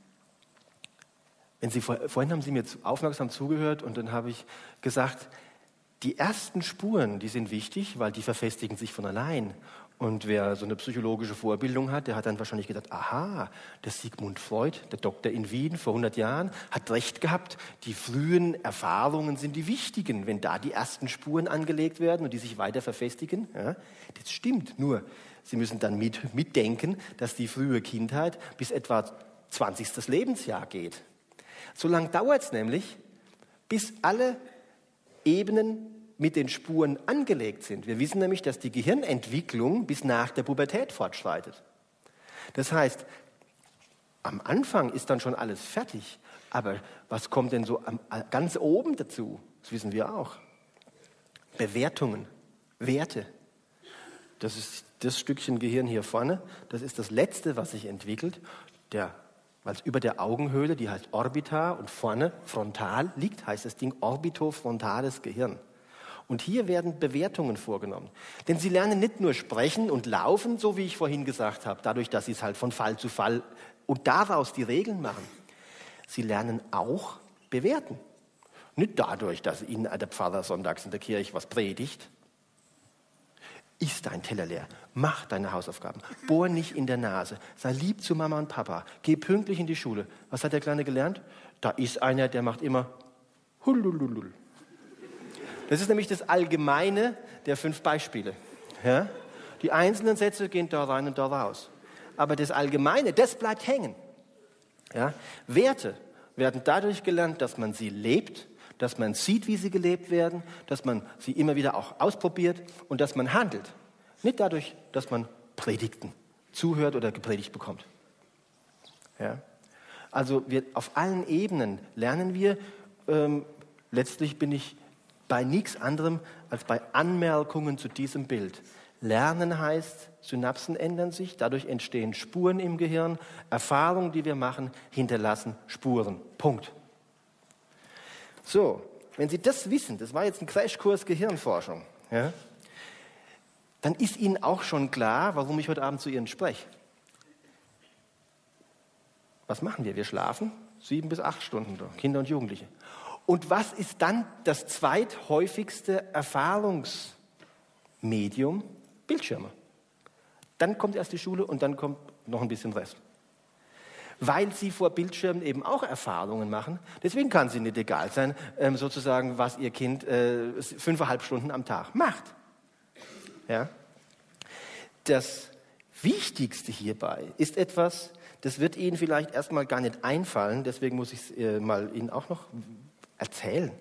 wenn Sie vorhin haben Sie mir aufmerksam zugehört und dann habe ich gesagt, die ersten Spuren, die sind wichtig, weil die verfestigen sich von allein. Und wer so eine psychologische Vorbildung hat, der hat dann wahrscheinlich gedacht, aha, der Sigmund Freud, der Doktor in Wien vor 100 Jahren, hat recht gehabt, die frühen Erfahrungen sind die wichtigen. Wenn da die ersten Spuren angelegt werden und die sich weiter verfestigen, ja, das stimmt. Nur, Sie müssen dann mitdenken, dass die frühe Kindheit bis etwa 20. Lebensjahr geht. So lange dauert es nämlich, bis alle Ebenen mit den Spuren angelegt sind. Wir wissen nämlich, dass die Gehirnentwicklung bis nach der Pubertät fortschreitet. Das heißt, am Anfang ist dann schon alles fertig, aber was kommt denn so ganz oben dazu? Das wissen wir auch. Bewertungen, Werte. Das ist das Stückchen Gehirn hier vorne, das ist das Letzte, was sich entwickelt, weil es über der Augenhöhle, die heißt Orbita und vorne frontal liegt, heißt das Ding orbitofrontales Gehirn. Und hier werden Bewertungen vorgenommen. Denn Sie lernen nicht nur sprechen und laufen, so wie ich vorhin gesagt habe, dadurch, dass Sie es halt von Fall zu Fall und daraus die Regeln machen. Sie lernen auch bewerten. Nicht dadurch, dass Ihnen der Pfarrer sonntags in der Kirche was predigt. Iss dein Teller leer, mach deine Hausaufgaben, bohr nicht in der Nase, sei lieb zu Mama und Papa, geh pünktlich in die Schule. Was hat der Kleine gelernt? Da ist einer, der macht immer Hullululul. Das ist nämlich das Allgemeine der 5 Beispiele. Ja? Die einzelnen Sätze gehen da rein und da raus. Aber das Allgemeine, das bleibt hängen. Ja? Werte werden dadurch gelernt, dass man sie lebt, dass man sieht, wie sie gelebt werden, dass man sie immer wieder auch ausprobiert und dass man handelt. Nicht dadurch, dass man Predigten zuhört oder gepredigt bekommt. Ja? Also auf allen Ebenen lernen wir, letztlich bin ich bei nichts anderem als bei Anmerkungen zu diesem Bild. Lernen heißt, Synapsen ändern sich, dadurch entstehen Spuren im Gehirn, Erfahrungen, die wir machen, hinterlassen Spuren. Punkt. So, wenn Sie das wissen, das war jetzt ein Crashkurs Gehirnforschung, ja, dann ist Ihnen auch schon klar, warum ich heute Abend zu Ihnen spreche. Was machen wir? Wir schlafen 7 bis 8 Stunden, Kinder und Jugendliche. Und was ist dann das zweithäufigste Erfahrungsmedium? Bildschirme. Dann kommt erst die Schule und dann kommt noch ein bisschen Rest. Weil sie vor Bildschirmen eben auch Erfahrungen machen. Deswegen kann es ihnen nicht egal sein, sozusagen, was ihr Kind 5,5 Stunden am Tag macht. Ja? Das Wichtigste hierbei ist etwas, das wird Ihnen vielleicht erstmal gar nicht einfallen, deswegen muss ich es mal Ihnen auch noch erzählen,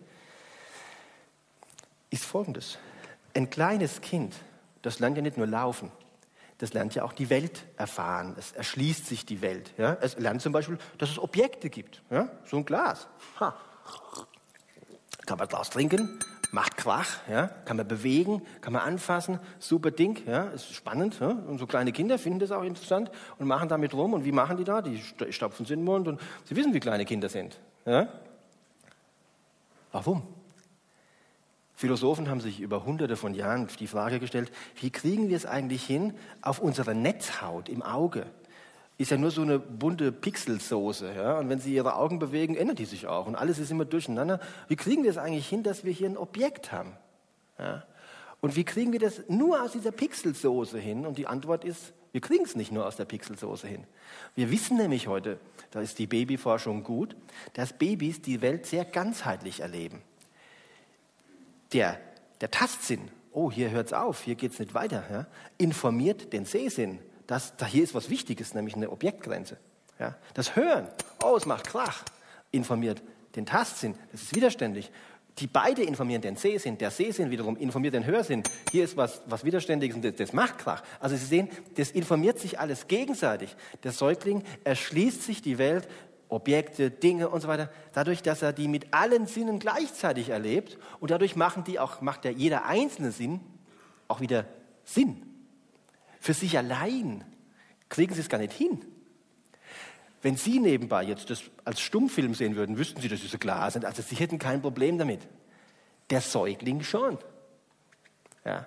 ist Folgendes. Ein kleines Kind, das lernt ja nicht nur laufen, das lernt ja auch die Welt erfahren. Es erschließt sich die Welt. Ja? Es lernt zum Beispiel, dass es Objekte gibt. Ja? So ein Glas. Ha. Kann man Glas trinken, macht Krach, ja? Kann man bewegen, kann man anfassen. Super Ding, ja? Ist spannend. Ja? Und so kleine Kinder finden das auch interessant und machen damit rum. Und wie machen die da? Die stopfen es in den Mund und Sie wissen, wie kleine Kinder sind. Ja? Warum? Philosophen haben sich über Hunderte von Jahren die Frage gestellt, wie kriegen wir es eigentlich hin, auf unserer Netzhaut im Auge, ist ja nur so eine bunte Pixelsoße, ja? Und wenn Sie Ihre Augen bewegen, ändert die sich auch und alles ist immer durcheinander. Wie kriegen wir es eigentlich hin, dass wir hier ein Objekt haben? Ja? Und wie kriegen wir das nur aus dieser Pixelsoße hin? Und die Antwort ist, wir kriegen es nicht nur aus der Pixelsoße hin. Wir wissen nämlich heute, da ist die Babyforschung gut, dass Babys die Welt sehr ganzheitlich erleben. Der Tastsinn, oh, hier hört es auf, hier geht es nicht weiter, ja, informiert den Sehsinn. Hier ist was Wichtiges, nämlich eine Objektgrenze. Ja. Das Hören, oh, es macht Krach, informiert den Tastsinn, das ist widerständig. die beide informieren den Sehsinn. Der Sehsinn wiederum informiert den Hörsinn. Hier ist was Widerständiges und das macht Krach. Also Sie sehen, das informiert sich alles gegenseitig. Der Säugling erschließt sich die Welt, Objekte, Dinge und so weiter, dadurch, dass er die mit allen Sinnen gleichzeitig erlebt und dadurch macht jeder einzelne Sinn auch wieder Sinn. Für sich allein kriegen Sie es gar nicht hin. Wenn Sie nebenbei jetzt das als Stummfilm sehen würden, wüssten Sie, dass Sie so klar sind. Also Sie hätten kein Problem damit. Der Säugling schon. Ja.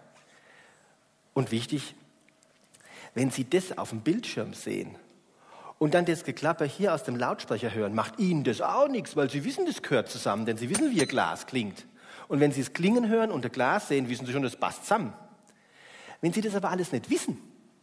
Und wichtig, wenn Sie das auf dem Bildschirm sehen und dann das Geklapper hier aus dem Lautsprecher hören, macht Ihnen das auch nichts, weil Sie wissen, das gehört zusammen, denn Sie wissen, wie Ihr Glas klingt. Und wenn Sie es klingen hören und das Glas sehen, wissen Sie schon, das passt zusammen. Wenn Sie das aber alles nicht wissen,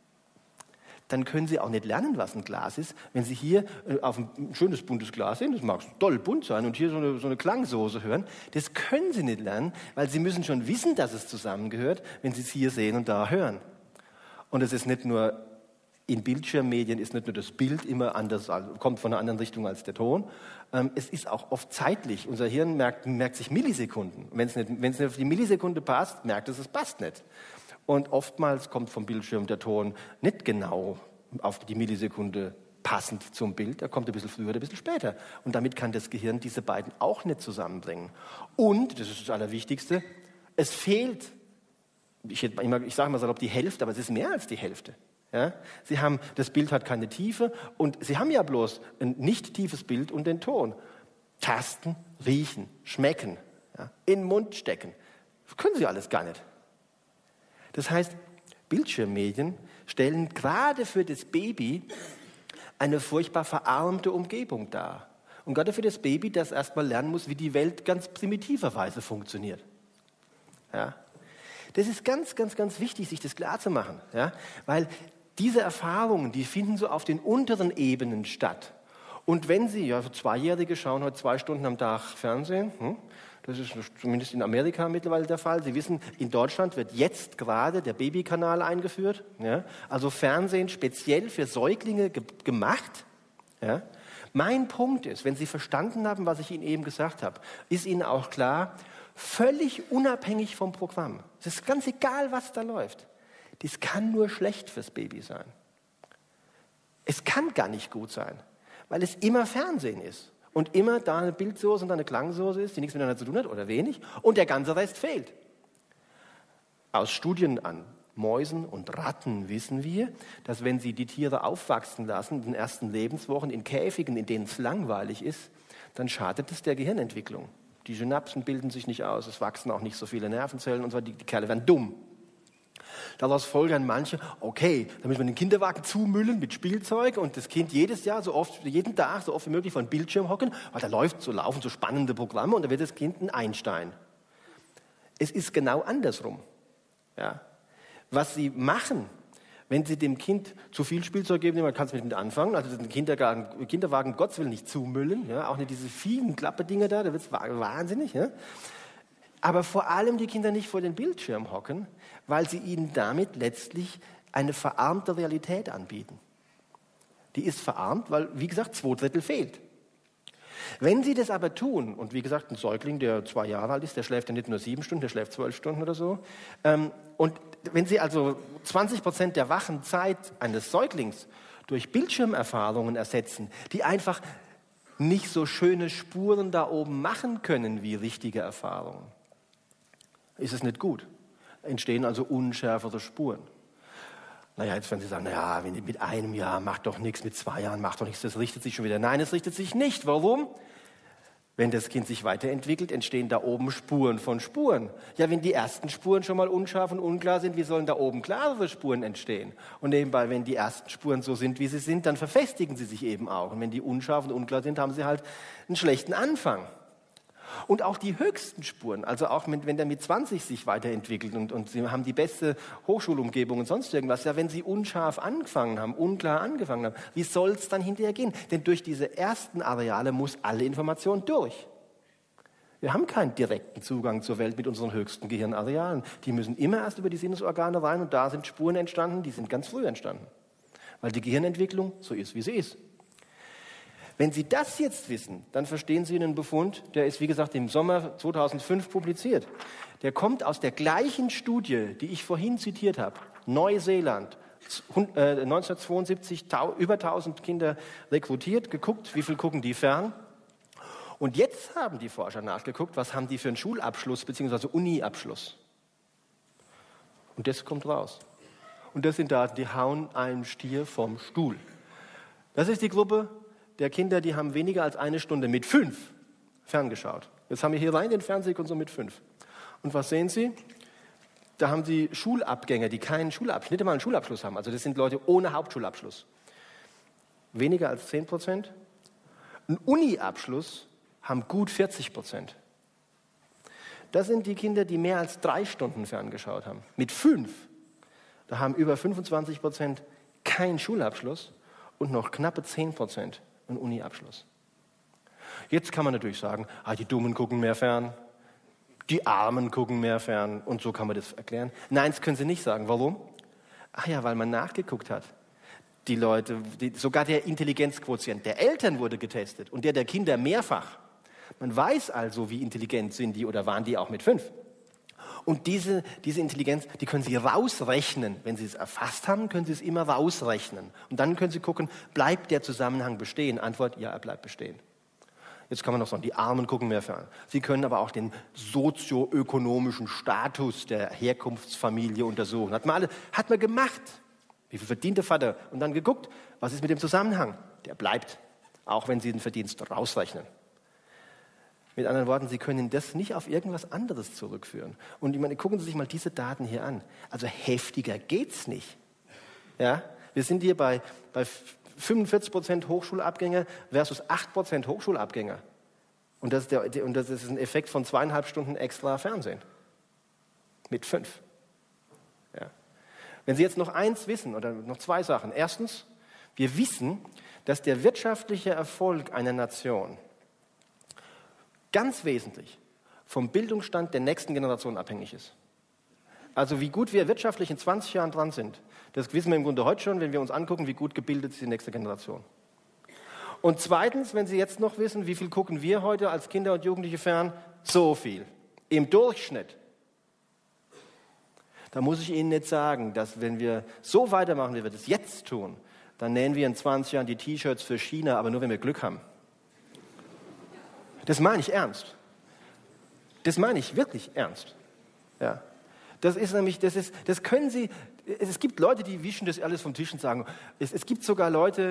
dann können Sie auch nicht lernen, was ein Glas ist. Wenn Sie hier auf ein schönes buntes Glas sehen, das mag doll bunt sein, und hier so eine Klangsoße hören, das können Sie nicht lernen, weil Sie müssen schon wissen, dass es zusammengehört, wenn Sie es hier sehen und da hören. Und es ist nicht nur, in Bildschirmmedien ist nicht nur das Bild immer anders, kommt von einer anderen Richtung als der Ton, es ist auch oft zeitlich. Unser Hirn merkt sich Millisekunden. Wenn es nicht auf die Millisekunde passt, merkt es passt nicht. Und oftmals kommt vom Bildschirm der Ton nicht genau auf die Millisekunde passend zum Bild. Er kommt ein bisschen früher oder ein bisschen später. Und damit kann das Gehirn diese beiden auch nicht zusammenbringen. Und, das ist das Allerwichtigste, es fehlt, ich sage mal salopp die Hälfte, aber es ist mehr als die Hälfte. Ja? Das Bild hat keine Tiefe und Sie haben ja bloß ein nicht tiefes Bild und den Ton. Tasten, riechen, schmecken, ja? In den Mund stecken. Das können Sie alles gar nicht. Das heißt, Bildschirmmedien stellen gerade für das Baby eine furchtbar verarmte Umgebung dar. Und gerade für das Baby, das erstmal lernen muss, wie die Welt ganz primitiverweise funktioniert. Ja? Das ist ganz, ganz, ganz wichtig, sich das klar zu machen. Ja? Weil diese Erfahrungen, die finden so auf den unteren Ebenen statt. Und wenn Sie, ja, Zweijährige schauen heute 2 Stunden am Tag Fernsehen, das ist zumindest in Amerika mittlerweile der Fall. Sie wissen, in Deutschland wird jetzt gerade der Babykanal eingeführt. Ja? Also Fernsehen speziell für Säuglinge gemacht. Ja? Mein Punkt ist, wenn Sie verstanden haben, was ich Ihnen eben gesagt habe, ist Ihnen auch klar, völlig unabhängig vom Programm. Es ist ganz egal, was da läuft. Das kann nur schlecht fürs Baby sein. Es kann gar nicht gut sein, weil es immer Fernsehen ist. Und immer da eine Bildsoße und eine Klangsoße ist, die nichts miteinander zu tun hat oder wenig, und der ganze Rest fehlt. Aus Studien an Mäusen und Ratten wissen wir, dass wenn Sie die Tiere aufwachsen lassen, in den ersten Lebenswochen in Käfigen, in denen es langweilig ist, dann schadet es der Gehirnentwicklung. Die Synapsen bilden sich nicht aus, es wachsen auch nicht so viele Nervenzellen und so, die Kerle werden dumm. Daraus folgern manche, okay, da müssen wir den Kinderwagen zumüllen mit Spielzeug und das Kind jeden Tag so oft wie möglich vor den Bildschirm hocken, weil da laufen so spannende Programme und da wird das Kind ein Einstein. Es ist genau andersrum. Ja. Was Sie machen, wenn Sie dem Kind zu viel Spielzeug geben, man kann es mit anfangen, also den Kinderwagen Gottes Willen nicht zumüllen, ja, auch nicht diese vielen Klappedinger da wird es wahnsinnig, ja. Aber vor allem die Kinder nicht vor den Bildschirm hocken, weil sie ihnen damit letztlich eine verarmte Realität anbieten. Die ist verarmt, weil, wie gesagt, 2/3 fehlt. Wenn sie das aber tun, und wie gesagt, ein Säugling, der 2 Jahre alt ist, der schläft ja nicht nur 7 Stunden, der schläft 12 Stunden oder so. Und wenn Sie also 20% der wachen Zeit eines Säuglings durch Bildschirmerfahrungen ersetzen, die einfach nicht so schöne Spuren da oben machen können wie richtige Erfahrungen, ist es nicht gut. Entstehen also unschärfere Spuren. Naja, jetzt werden Sie sagen, naja, mit 1 Jahr macht doch nichts, mit 2 Jahren macht doch nichts, das richtet sich schon wieder. Nein, es richtet sich nicht. Warum? Wenn das Kind sich weiterentwickelt, entstehen da oben Spuren von Spuren. Ja, wenn die ersten Spuren schon mal unscharf und unklar sind, wie sollen da oben klarere Spuren entstehen? Und nebenbei, wenn die ersten Spuren so sind, wie sie sind, dann verfestigen sie sich eben auch. Und wenn die unscharf und unklar sind, haben sie halt einen schlechten Anfang. Und auch die höchsten Spuren, also auch wenn der mit 20 sich weiterentwickelt und sie haben die beste Hochschulumgebung und sonst irgendwas, ja, wenn sie unscharf angefangen haben, unklar angefangen haben, wie soll es dann hinterher gehen? Denn durch diese ersten Areale muss alle Information durch. Wir haben keinen direkten Zugang zur Welt mit unseren höchsten Gehirnarealen. Die müssen immer erst über die Sinnesorgane rein und da sind Spuren entstanden, die sind ganz früh entstanden. Weil die Gehirnentwicklung so ist, wie sie ist. Wenn Sie das jetzt wissen, dann verstehen Sie einen Befund, der ist, wie gesagt, im Sommer 2005 publiziert. Der kommt aus der gleichen Studie, die ich vorhin zitiert habe. Neuseeland, 1972 über 1000 Kinder rekrutiert, geguckt, wie viel gucken die fern. Und jetzt haben die Forscher nachgeguckt, was haben die für einen Schulabschluss bzw. Uni-Abschluss. Und das kommt raus. Und das sind Daten, die hauen einem Stier vom Stuhl. Das ist die Gruppe der Kinder, die haben weniger als 1 Stunde mit 5 ferngeschaut. Jetzt haben wir hier rein den Fernsehkonsum mit 5. Und was sehen Sie? Da haben Sie Schulabgänger, die keinen Schulabschluss, nicht einmal einen Schulabschluss haben. Also das sind Leute ohne Hauptschulabschluss. Weniger als 10%. Ein Uni-Abschluss haben gut 40%. Das sind die Kinder, die mehr als 3 Stunden ferngeschaut haben. Mit 5. Da haben über 25% keinen Schulabschluss und noch knappe 10% einen Uni-Abschluss. Jetzt kann man natürlich sagen, die Dummen gucken mehr fern, die Armen gucken mehr fern und so kann man das erklären. Nein, das können Sie nicht sagen. Warum? Weil man nachgeguckt hat. Die Leute, sogar der Intelligenzquotient der Eltern wurde getestet und der Kinder mehrfach. Man weiß also, wie intelligent sind die oder waren die auch mit 5. Und diese Intelligenz, die können Sie rausrechnen. Wenn Sie es erfasst haben, können Sie es immer rausrechnen. Und dann können Sie gucken, bleibt der Zusammenhang bestehen? Antwort, ja, er bleibt bestehen. Jetzt kann man noch sagen, die Armen gucken mehr fern. Sie können aber auch den sozioökonomischen Status der Herkunftsfamilie untersuchen. Hat man gemacht. Wie viel verdient der Vater? Und dann geguckt, was ist mit dem Zusammenhang? Der bleibt, auch wenn Sie den Verdienst rausrechnen. Mit anderen Worten, Sie können das nicht auf irgendwas anderes zurückführen. Und ich meine, gucken Sie sich mal diese Daten hier an. Also heftiger geht's nicht. Ja? Wir sind hier bei 45% Hochschulabgänger versus 8% Hochschulabgänger. Und das ist ein Effekt von 2,5 Stunden extra Fernsehen. Mit 5. Ja. Wenn Sie jetzt noch eins wissen, oder noch 2 Sachen. Erstens, wir wissen, dass der wirtschaftliche Erfolg einer Nation ganz wesentlich vom Bildungsstand der nächsten Generation abhängig ist. Also wie gut wir wirtschaftlich in 20 Jahren dran sind, das wissen wir im Grunde heute schon, wenn wir uns angucken, wie gut gebildet ist die nächste Generation. Und zweitens, wenn Sie jetzt noch wissen, wie viel gucken wir heute als Kinder und Jugendliche fern? So viel. Im Durchschnitt. Da muss ich Ihnen nicht sagen, dass wenn wir so weitermachen, wie wir das jetzt tun, dann nähen wir in 20 Jahren die T-Shirts für China, aber nur wenn wir Glück haben. Das meine ich ernst. Das meine ich wirklich ernst. Ja. Das ist nämlich, das können Sie, es gibt Leute, die wischen das alles vom Tisch und sagen, es gibt sogar Leute,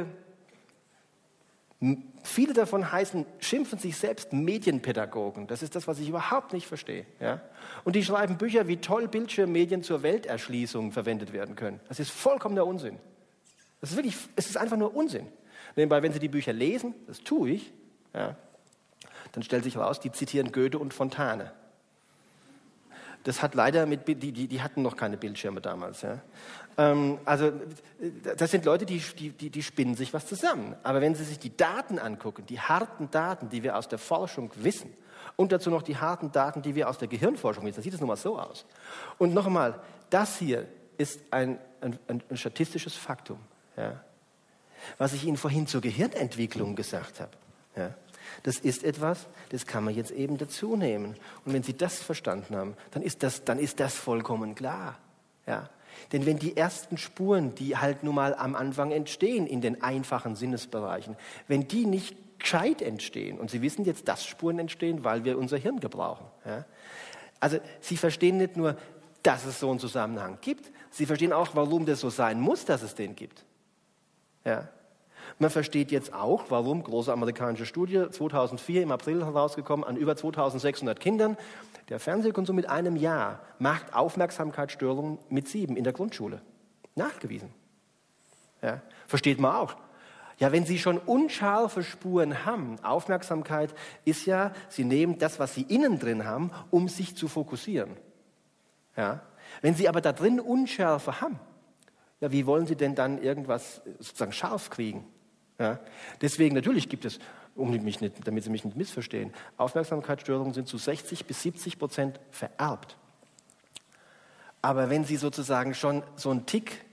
viele davon schimpfen sich selbst Medienpädagogen. Das ist das, was ich überhaupt nicht verstehe. Ja? Und die schreiben Bücher, wie toll Bildschirmmedien zur Welterschließung verwendet werden können. Das ist vollkommener Unsinn. Es ist einfach nur Unsinn. Nebenbei, wenn Sie die Bücher lesen, das tue ich, ja, dann stellt sich heraus, die zitieren Goethe und Fontane. Das hat leider die hatten noch keine Bildschirme damals. Ja. Also das sind Leute, die spinnen sich was zusammen. Aber wenn Sie sich die Daten angucken, die harten Daten, die wir aus der Forschung wissen, und dazu noch die harten Daten, die wir aus der Gehirnforschung wissen, dann sieht es nun mal so aus. Und noch einmal, das hier ist ein statistisches Faktum. Ja. Was ich Ihnen vorhin zur Gehirnentwicklung gesagt habe, ja, das ist etwas, das kann man jetzt eben dazu nehmen. Und wenn Sie das verstanden haben, dann ist das vollkommen klar. Ja? Denn wenn die ersten Spuren, die halt nun mal am Anfang entstehen in den einfachen Sinnesbereichen, wenn die nicht gescheit entstehen, und Sie wissen jetzt, dass Spuren entstehen, weil wir unser Hirn gebrauchen. Ja? Also Sie verstehen nicht nur, dass es so einen Zusammenhang gibt, Sie verstehen auch, warum das so sein muss, dass es den gibt. Ja? Man versteht jetzt auch, warum, große amerikanische Studie, 2004 im April herausgekommen, an über 2600 Kindern, der Fernsehkonsum mit einem Jahr macht Aufmerksamkeitsstörungen mit 7 in der Grundschule. Nachgewiesen. Ja, versteht man auch. Ja, wenn Sie schon unscharfe Spuren haben, Aufmerksamkeit ist ja, Sie nehmen das, was Sie innen drin haben, um sich zu fokussieren. Ja, wenn Sie aber da drin Unschärfe haben, ja, wie wollen Sie denn dann irgendwas sozusagen scharf kriegen? Ja, deswegen, natürlich gibt es, damit Sie mich nicht missverstehen, Aufmerksamkeitsstörungen sind zu 60-70% vererbt. Aber wenn Sie sozusagen schon so einen Tick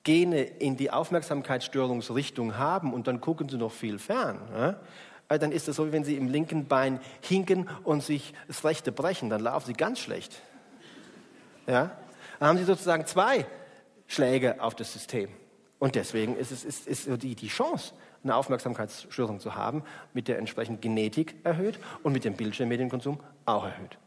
Gene in die Aufmerksamkeitsstörungsrichtung haben und dann gucken sie noch viel fern, ja, dann ist das so, wie wenn sie im linken Bein hinken und sich das rechte brechen, dann laufen sie ganz schlecht. Ja? Dann haben sie sozusagen 2 Schläge auf das System. Und deswegen ist die Chance, eine Aufmerksamkeitsstörung zu haben, mit der entsprechenden Genetik erhöht und mit dem Bildschirmmedienkonsum auch erhöht.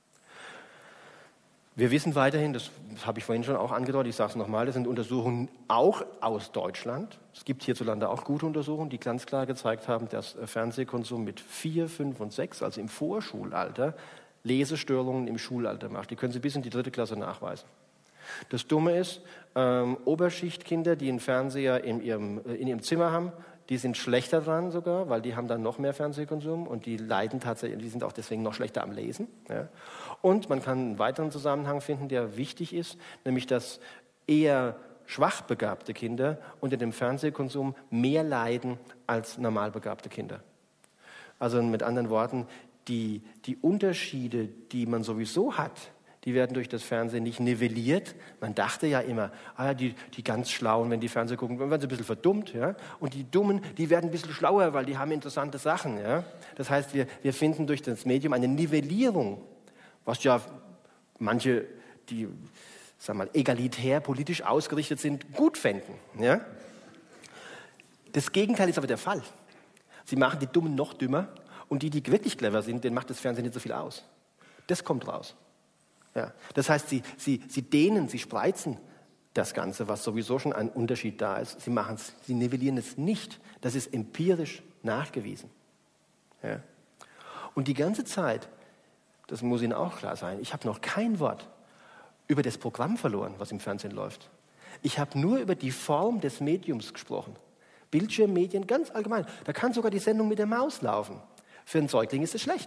Wir wissen weiterhin, das habe ich vorhin schon auch angedeutet, ich sage es nochmal, das sind Untersuchungen auch aus Deutschland. Es gibt hierzulande auch gute Untersuchungen, die ganz klar gezeigt haben, dass Fernsehkonsum mit 4, 5 und 6, also im Vorschulalter, Lesestörungen im Schulalter macht. Die können Sie bis in die 3. Klasse nachweisen. Das Dumme ist, Oberschichtkinder, die einen Fernseher in ihrem Zimmer haben, die sind schlechter dran sogar, weil die haben dann noch mehr Fernsehkonsum und die leiden tatsächlich, die sind auch deswegen noch schlechter am Lesen. Ja. Und man kann einen weiteren Zusammenhang finden, der wichtig ist, nämlich dass eher schwach begabte Kinder unter dem Fernsehkonsum mehr leiden als normal begabte Kinder. Also mit anderen Worten, die Unterschiede, die man sowieso hat, die werden durch das Fernsehen nicht nivelliert. Man dachte ja immer, die ganz Schlauen, wenn die Fernsehen gucken, werden sie ein bisschen verdummt. Ja? Und die Dummen, die werden ein bisschen schlauer, weil die haben interessante Sachen. Ja? Das heißt, wir finden durch das Medium eine Nivellierung, was ja manche, die sagen wir mal, egalitär politisch ausgerichtet sind, gut fänden. Ja? Das Gegenteil ist aber der Fall. Sie machen die Dummen noch dümmer und die wirklich clever sind, denen macht das Fernsehen nicht so viel aus. Das kommt raus. Ja. Das heißt, sie dehnen, sie spreizen das Ganze, was sowieso schon ein Unterschied da ist. Sie nivellieren es nicht. Das ist empirisch nachgewiesen. Ja. Und die ganze Zeit, das muss Ihnen auch klar sein, ich habe noch kein Wort über das Programm verloren, was im Fernsehen läuft. Ich habe nur über die Form des Mediums gesprochen. Bildschirmmedien ganz allgemein. Da kann sogar die Sendung mit der Maus laufen. Für einen Säugling ist es schlecht.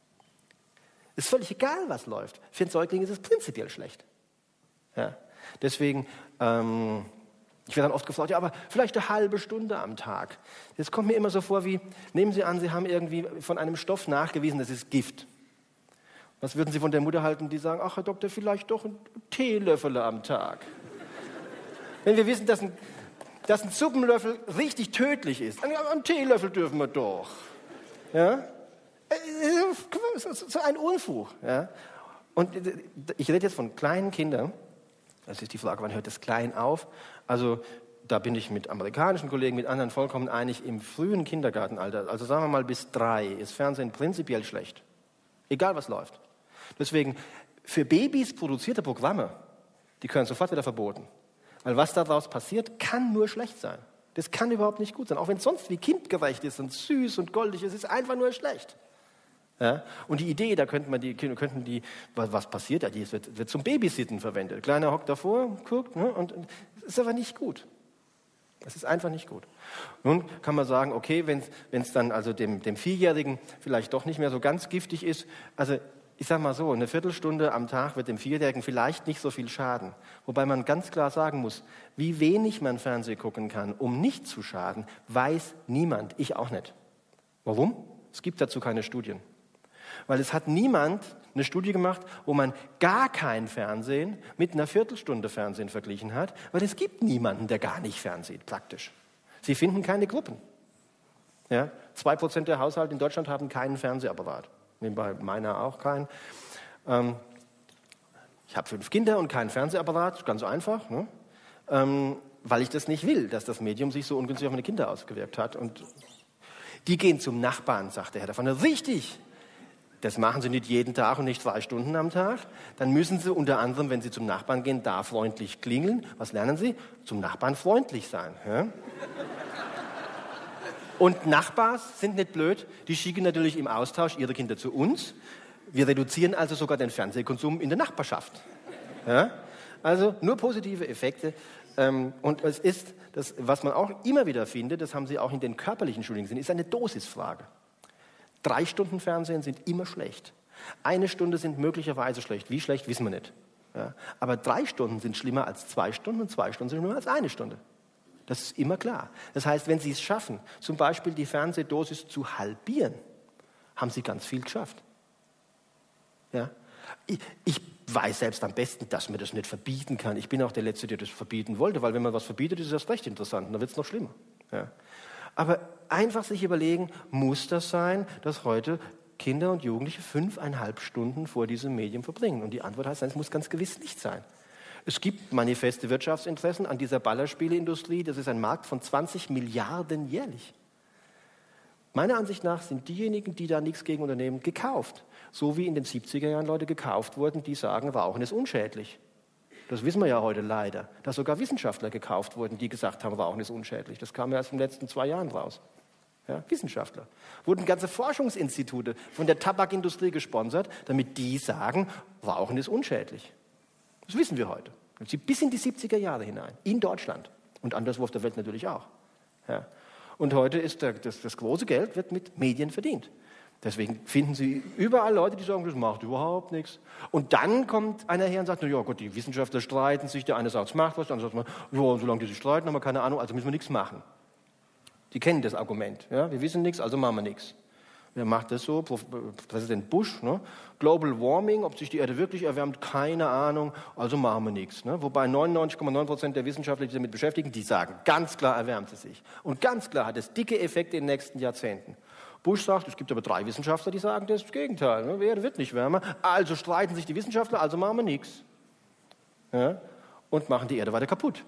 Ist völlig egal, was läuft. Für einen Säugling ist es prinzipiell schlecht. Ja. Deswegen, ich werde dann oft gefragt, ja, aber vielleicht eine halbe Stunde am Tag. Das kommt mir immer so vor wie, nehmen Sie an, Sie haben irgendwie von einem Stoff nachgewiesen, das ist Gift. Was würden Sie von der Mutter halten, die sagen, ach Herr Doktor, vielleicht doch ein Teelöffel am Tag. Wenn wir wissen, dass ein Suppenlöffel richtig tödlich ist, einen Teelöffel dürfen wir doch. Ja? So ein Unfug. Ja? Und ich rede jetzt von kleinen Kindern. Das ist die Frage, wann hört das klein auf? Also da bin ich mit amerikanischen Kollegen, mit anderen vollkommen einig, im frühen Kindergartenalter, also sagen wir mal bis 3, ist Fernsehen prinzipiell schlecht. Egal, was läuft. Deswegen, für Babys produzierte Programme, die können sofort wieder verboten. Weil was daraus passiert, kann nur schlecht sein. Das kann überhaupt nicht gut sein. Auch wenn es sonst wie kindgerecht ist und süß und goldig ist, ist einfach nur schlecht. Ja? Und die Idee, da könnten die, was passiert? Ja, die wird zum Babysitten verwendet. Kleiner hockt davor, guckt, ne, und das ist aber nicht gut. Das ist einfach nicht gut. Nun kann man sagen, okay, wenn es dann also dem 4-Jährigen vielleicht doch nicht mehr so ganz giftig ist, also ich sage mal so, eine Viertelstunde am Tag wird dem 4-Jährigen vielleicht nicht so viel schaden. Wobei man ganz klar sagen muss, wie wenig man Fernsehen gucken kann, um nicht zu schaden, weiß niemand, ich auch nicht. Warum? Es gibt dazu keine Studien. Weil es hat niemand eine Studie gemacht, wo man gar kein Fernsehen mit einer Viertelstunde Fernsehen verglichen hat, weil es gibt niemanden, der gar nicht fernsieht, praktisch. Sie finden keine Gruppen. Ja? 2% der Haushalte in Deutschland haben keinen Fernsehapparat. Bei meiner auch keinen. Ich habe 5 Kinder und keinen Fernsehapparat, ganz einfach, ne? Weil ich das nicht will, dass das Medium sich so ungünstig auf meine Kinder ausgewirkt hat. Und die gehen zum Nachbarn, sagt der Herr davon. Richtig, das machen sie nicht jeden Tag und nicht 2 Stunden am Tag. Dann müssen sie unter anderem, wenn sie zum Nachbarn gehen, da freundlich klingeln. Was lernen sie? Zum Nachbarn freundlich sein. Ja? Und Nachbars sind nicht blöd, die schicken natürlich im Austausch ihre Kinder zu uns. Wir reduzieren also sogar den Fernsehkonsum in der Nachbarschaft. Ja? Also nur positive Effekte. Und es ist, das, was man auch immer wieder findet, das haben Sie auch in den körperlichen Studien gesehen, ist eine Dosisfrage. 3 Stunden Fernsehen sind immer schlecht. 1 Stunde sind möglicherweise schlecht. Wie schlecht, wissen wir nicht. Ja? Aber 3 Stunden sind schlimmer als 2 Stunden und 2 Stunden sind schlimmer als 1 Stunde. Das ist immer klar. Das heißt, wenn Sie es schaffen, zum Beispiel die Fernsehdosis zu halbieren, haben Sie ganz viel geschafft. Ja? Ich weiß selbst am besten, dass man das nicht verbieten kann. Ich bin auch der Letzte, der das verbieten wollte, weil wenn man was verbietet, ist es erst recht interessant und dann wird es noch schlimmer. Ja. Aber einfach sich überlegen, muss das sein, dass heute Kinder und Jugendliche 5,5 Stunden vor diesem Medium verbringen? Und die Antwort heißt, es muss ganz gewiss nicht sein. Es gibt manifeste Wirtschaftsinteressen an dieser Ballerspieleindustrie. Das ist ein Markt von 20 Milliarden jährlich. Meiner Ansicht nach sind diejenigen, die da nichts gegen unternehmen, gekauft. So wie in den 70er Jahren Leute gekauft wurden, die sagen, Rauchen ist unschädlich. Das wissen wir ja heute leider, dass sogar Wissenschaftler gekauft wurden, die gesagt haben, Rauchen ist unschädlich. Das kam ja erst in den letzten 2 Jahren raus. Ja, Wissenschaftler. Wurden ganze Forschungsinstitute von der Tabakindustrie gesponsert, damit die sagen, Rauchen ist unschädlich. Das wissen wir heute. Bis in die 70er Jahre hinein, in Deutschland und anderswo auf der Welt natürlich auch. Ja. Und heute ist das große Geld wird mit Medien verdient. Deswegen finden Sie überall Leute, die sagen, das macht überhaupt nichts. Und dann kommt einer her und sagt, na ja Gott, die Wissenschaftler streiten sich, der eine sagt, es macht was, der andere sagt, ja, solange die sich streiten, haben wir keine Ahnung, also müssen wir nichts machen. Die kennen das Argument. Ja? Wir wissen nichts, also machen wir nichts. Wer macht das so? Präsident Bush, ne? Global Warming, ob sich die Erde wirklich erwärmt, keine Ahnung, also machen wir nichts. Ne? Wobei 99,9% der Wissenschaftler, die sich damit beschäftigen, die sagen, ganz klar erwärmt sie sich. Und ganz klar hat es dicke Effekte in den nächsten Jahrzehnten. Bush sagt, es gibt aber 3 Wissenschaftler, die sagen das Gegenteil. Ne? Die Erde wird nicht wärmer, also streiten sich die Wissenschaftler, also machen wir nichts. Ja? Und machen die Erde weiter kaputt.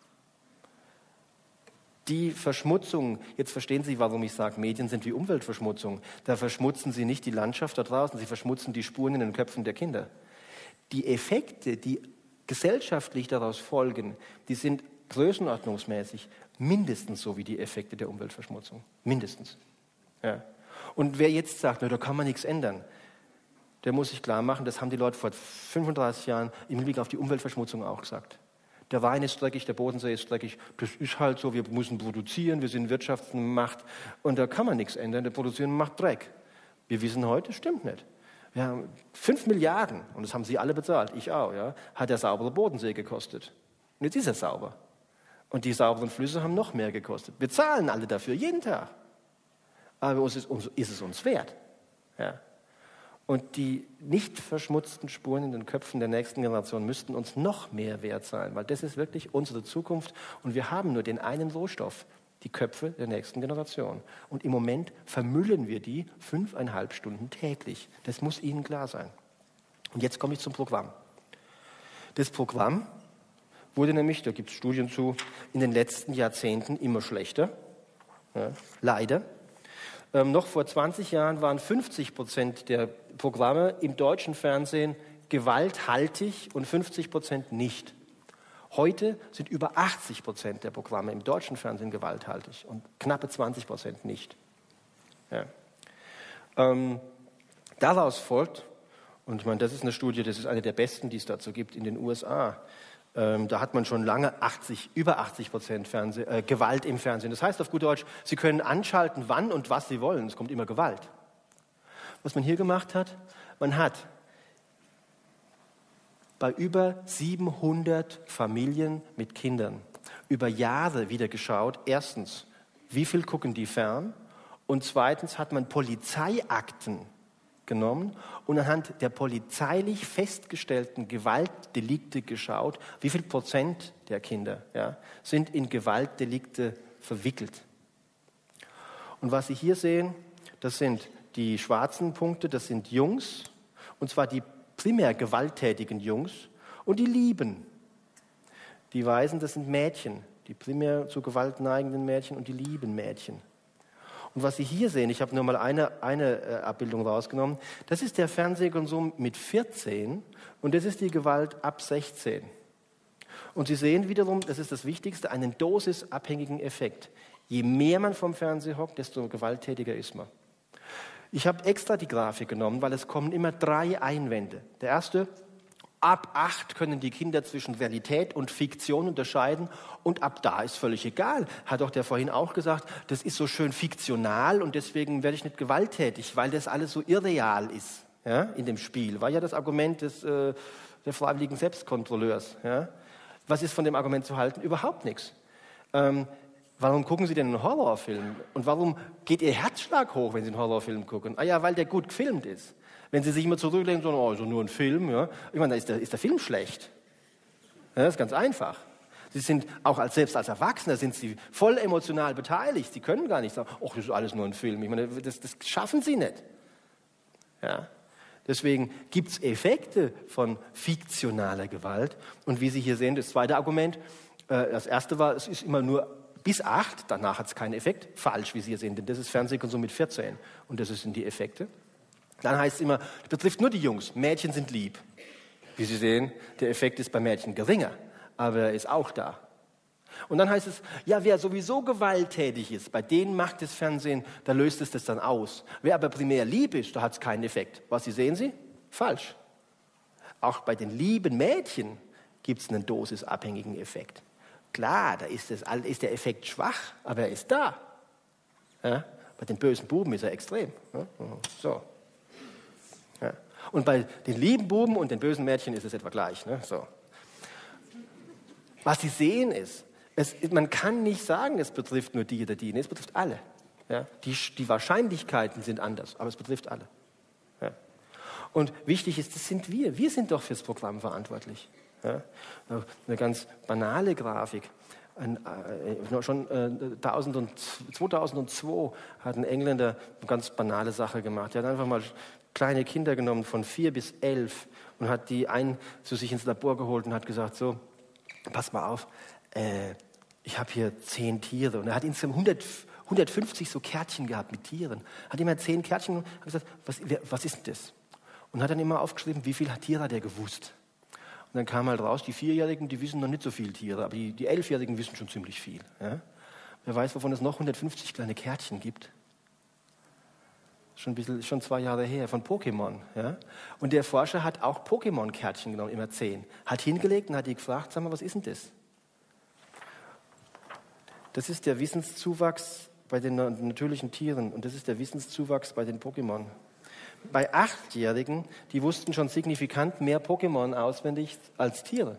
Die Verschmutzung, jetzt verstehen Sie, warum ich sage, Medien sind wie Umweltverschmutzung. Da verschmutzen Sie nicht die Landschaft da draußen, Sie verschmutzen die Spuren in den Köpfen der Kinder. Die Effekte, die gesellschaftlich daraus folgen, die sind größenordnungsmäßig mindestens so wie die Effekte der Umweltverschmutzung. Mindestens. Ja. Und wer jetzt sagt, na, da kann man nichts ändern, der muss sich klar machen, das haben die Leute vor 35 Jahren im Hinblick auf die Umweltverschmutzung auch gesagt. Der Wein ist dreckig, der Bodensee ist dreckig, das ist halt so, wir müssen produzieren, wir sind Wirtschaftsmacht und da kann man nichts ändern, der Produzieren macht Dreck. Wir wissen heute, das stimmt nicht. Wir haben 5 Milliarden, und das haben Sie alle bezahlt, ich auch, ja, hat der saubere Bodensee gekostet. Und jetzt ist er sauber. Und die sauberen Flüsse haben noch mehr gekostet. Wir zahlen alle dafür, jeden Tag. Aber ist es uns wert? Ja. Und die nicht verschmutzten Spuren in den Köpfen der nächsten Generation müssten uns noch mehr wert sein, weil das ist wirklich unsere Zukunft und wir haben nur den einen Rohstoff, die Köpfe der nächsten Generation. Und im Moment vermüllen wir die 5,5 Stunden täglich. Das muss Ihnen klar sein. Und jetzt komme ich zum Programm. Das Programm wurde nämlich, da gibt es Studien zu, in den letzten Jahrzehnten immer schlechter. Ja, leider. Noch vor 20 Jahren waren 50% der Programme im deutschen Fernsehen gewalthaltig und 50% nicht. Heute sind über 80% der Programme im deutschen Fernsehen gewalthaltig und knappe 20% nicht. Ja. Daraus folgt, und ich meine, das ist eine Studie, das ist eine der besten, die es dazu gibt in den USA. Da hat man schon lange über 80% Gewalt im Fernsehen. Das heißt auf gut Deutsch, Sie können anschalten, wann und was Sie wollen. Es kommt immer Gewalt. Was man hier gemacht hat, man hat bei über 700 Familien mit Kindern über Jahre wieder geschaut. Erstens, wie viel gucken die fern? Und zweitens hat man Polizeiakten genommen und anhand der polizeilich festgestellten Gewaltdelikte geschaut, wie viel Prozent der Kinder sind in Gewaltdelikte verwickelt. Und was Sie hier sehen, das sind die schwarzen Punkte, das sind Jungs, und zwar die primär gewalttätigen Jungs und die Lieben. Die Weißen, das sind Mädchen, die primär zu Gewalt neigenden Mädchen und die lieben Mädchen. Und was Sie hier sehen, ich habe nur mal eine Abbildung rausgenommen, das ist der Fernsehkonsum mit 14 und das ist die Gewalt ab 16. Und Sie sehen wiederum, das ist das Wichtigste, einen dosisabhängigen Effekt. Je mehr man vom Fernseher hockt, desto gewalttätiger ist man. Ich habe extra die Grafik genommen, weil es kommen immer 3 Einwände. Der erste: Ab 8 können die Kinder zwischen Realität und Fiktion unterscheiden und ab da ist völlig egal. Hat doch der vorhin auch gesagt, das ist so schön fiktional und deswegen werde ich nicht gewalttätig, weil das alles so irreal ist, ja, in dem Spiel. War ja das Argument der freiwilligen Selbstkontrolleurs. Ja. Was ist von dem Argument zu halten? Überhaupt nichts. Warum gucken Sie denn einen Horrorfilm? Und warum geht Ihr Herzschlag hoch, wenn Sie einen Horrorfilm gucken? Ah ja, weil der gut gefilmt ist. Wenn Sie sich immer zurücklehnen und sagen, oh, so nur ein Film, ja, ich meine, da ist der Film schlecht. Ja, das ist ganz einfach. Sie sind selbst als Erwachsener sind Sie voll emotional beteiligt. Sie können gar nicht sagen, oh, das ist alles nur ein Film. Ich meine, das schaffen Sie nicht. Ja. Deswegen gibt es Effekte von fiktionaler Gewalt. Und wie Sie hier sehen, das zweite Argument, das erste war, es ist immer nur bis 8, danach hat es keinen Effekt. Falsch, wie Sie hier sehen, denn das ist Fernsehkonsum mit 14. Und das sind die Effekte. Dann heißt es immer, das betrifft nur die Jungs. Mädchen sind lieb. Wie Sie sehen, der Effekt ist bei Mädchen geringer, aber er ist auch da. Und dann heißt es, ja, wer sowieso gewalttätig ist, bei denen macht das Fernsehen, da löst es das dann aus. Wer aber primär lieb ist, da hat es keinen Effekt. Was sehen Sie? Falsch. Auch bei den lieben Mädchen gibt es einen dosisabhängigen Effekt. Klar, da ist der Effekt schwach, aber er ist da. Ja? Bei den bösen Buben ist er extrem. Ja? So. Ja. Und bei den lieben Buben und den bösen Mädchen ist es etwa gleich. Ne? So. Was Sie sehen ist, man kann nicht sagen, es betrifft nur die oder die, es betrifft alle. Ja? Die Wahrscheinlichkeiten sind anders, aber es betrifft alle. Ja? Und wichtig ist, das sind wir. Wir sind doch fürs Programm verantwortlich. Ja? Eine ganz banale Grafik. Schon 2002 hat ein Engländer eine ganz banale Sache gemacht. Er hat einfach mal kleine Kinder genommen von 4 bis 11 und hat die zu sich ins Labor geholt und hat gesagt, so, pass mal auf, ich habe hier 10 Tiere. Und er hat insgesamt 150 so Kärtchen gehabt mit Tieren. Hat immer 10 Kärtchen und hat gesagt, was ist denn das? Und hat dann immer aufgeschrieben, wie viel Tiere hat er gewusst. Und dann kam halt raus, die 4-Jährigen, die wissen noch nicht so viel Tiere, aber die 11-Jährigen wissen schon ziemlich viel. Ja? Wer weiß, wovon es noch 150 kleine Kärtchen gibt? Schon 2 Jahre her, von Pokémon. Ja? Und der Forscher hat auch Pokémon-Kärtchen genommen, immer 10. Hat hingelegt und hat die gefragt, sag mal, was ist denn das? Das ist der Wissenszuwachs bei den natürlichen Tieren und das ist der Wissenszuwachs bei den Pokémon. Bei 8-Jährigen, die wussten schon signifikant mehr Pokémon auswendig als Tiere.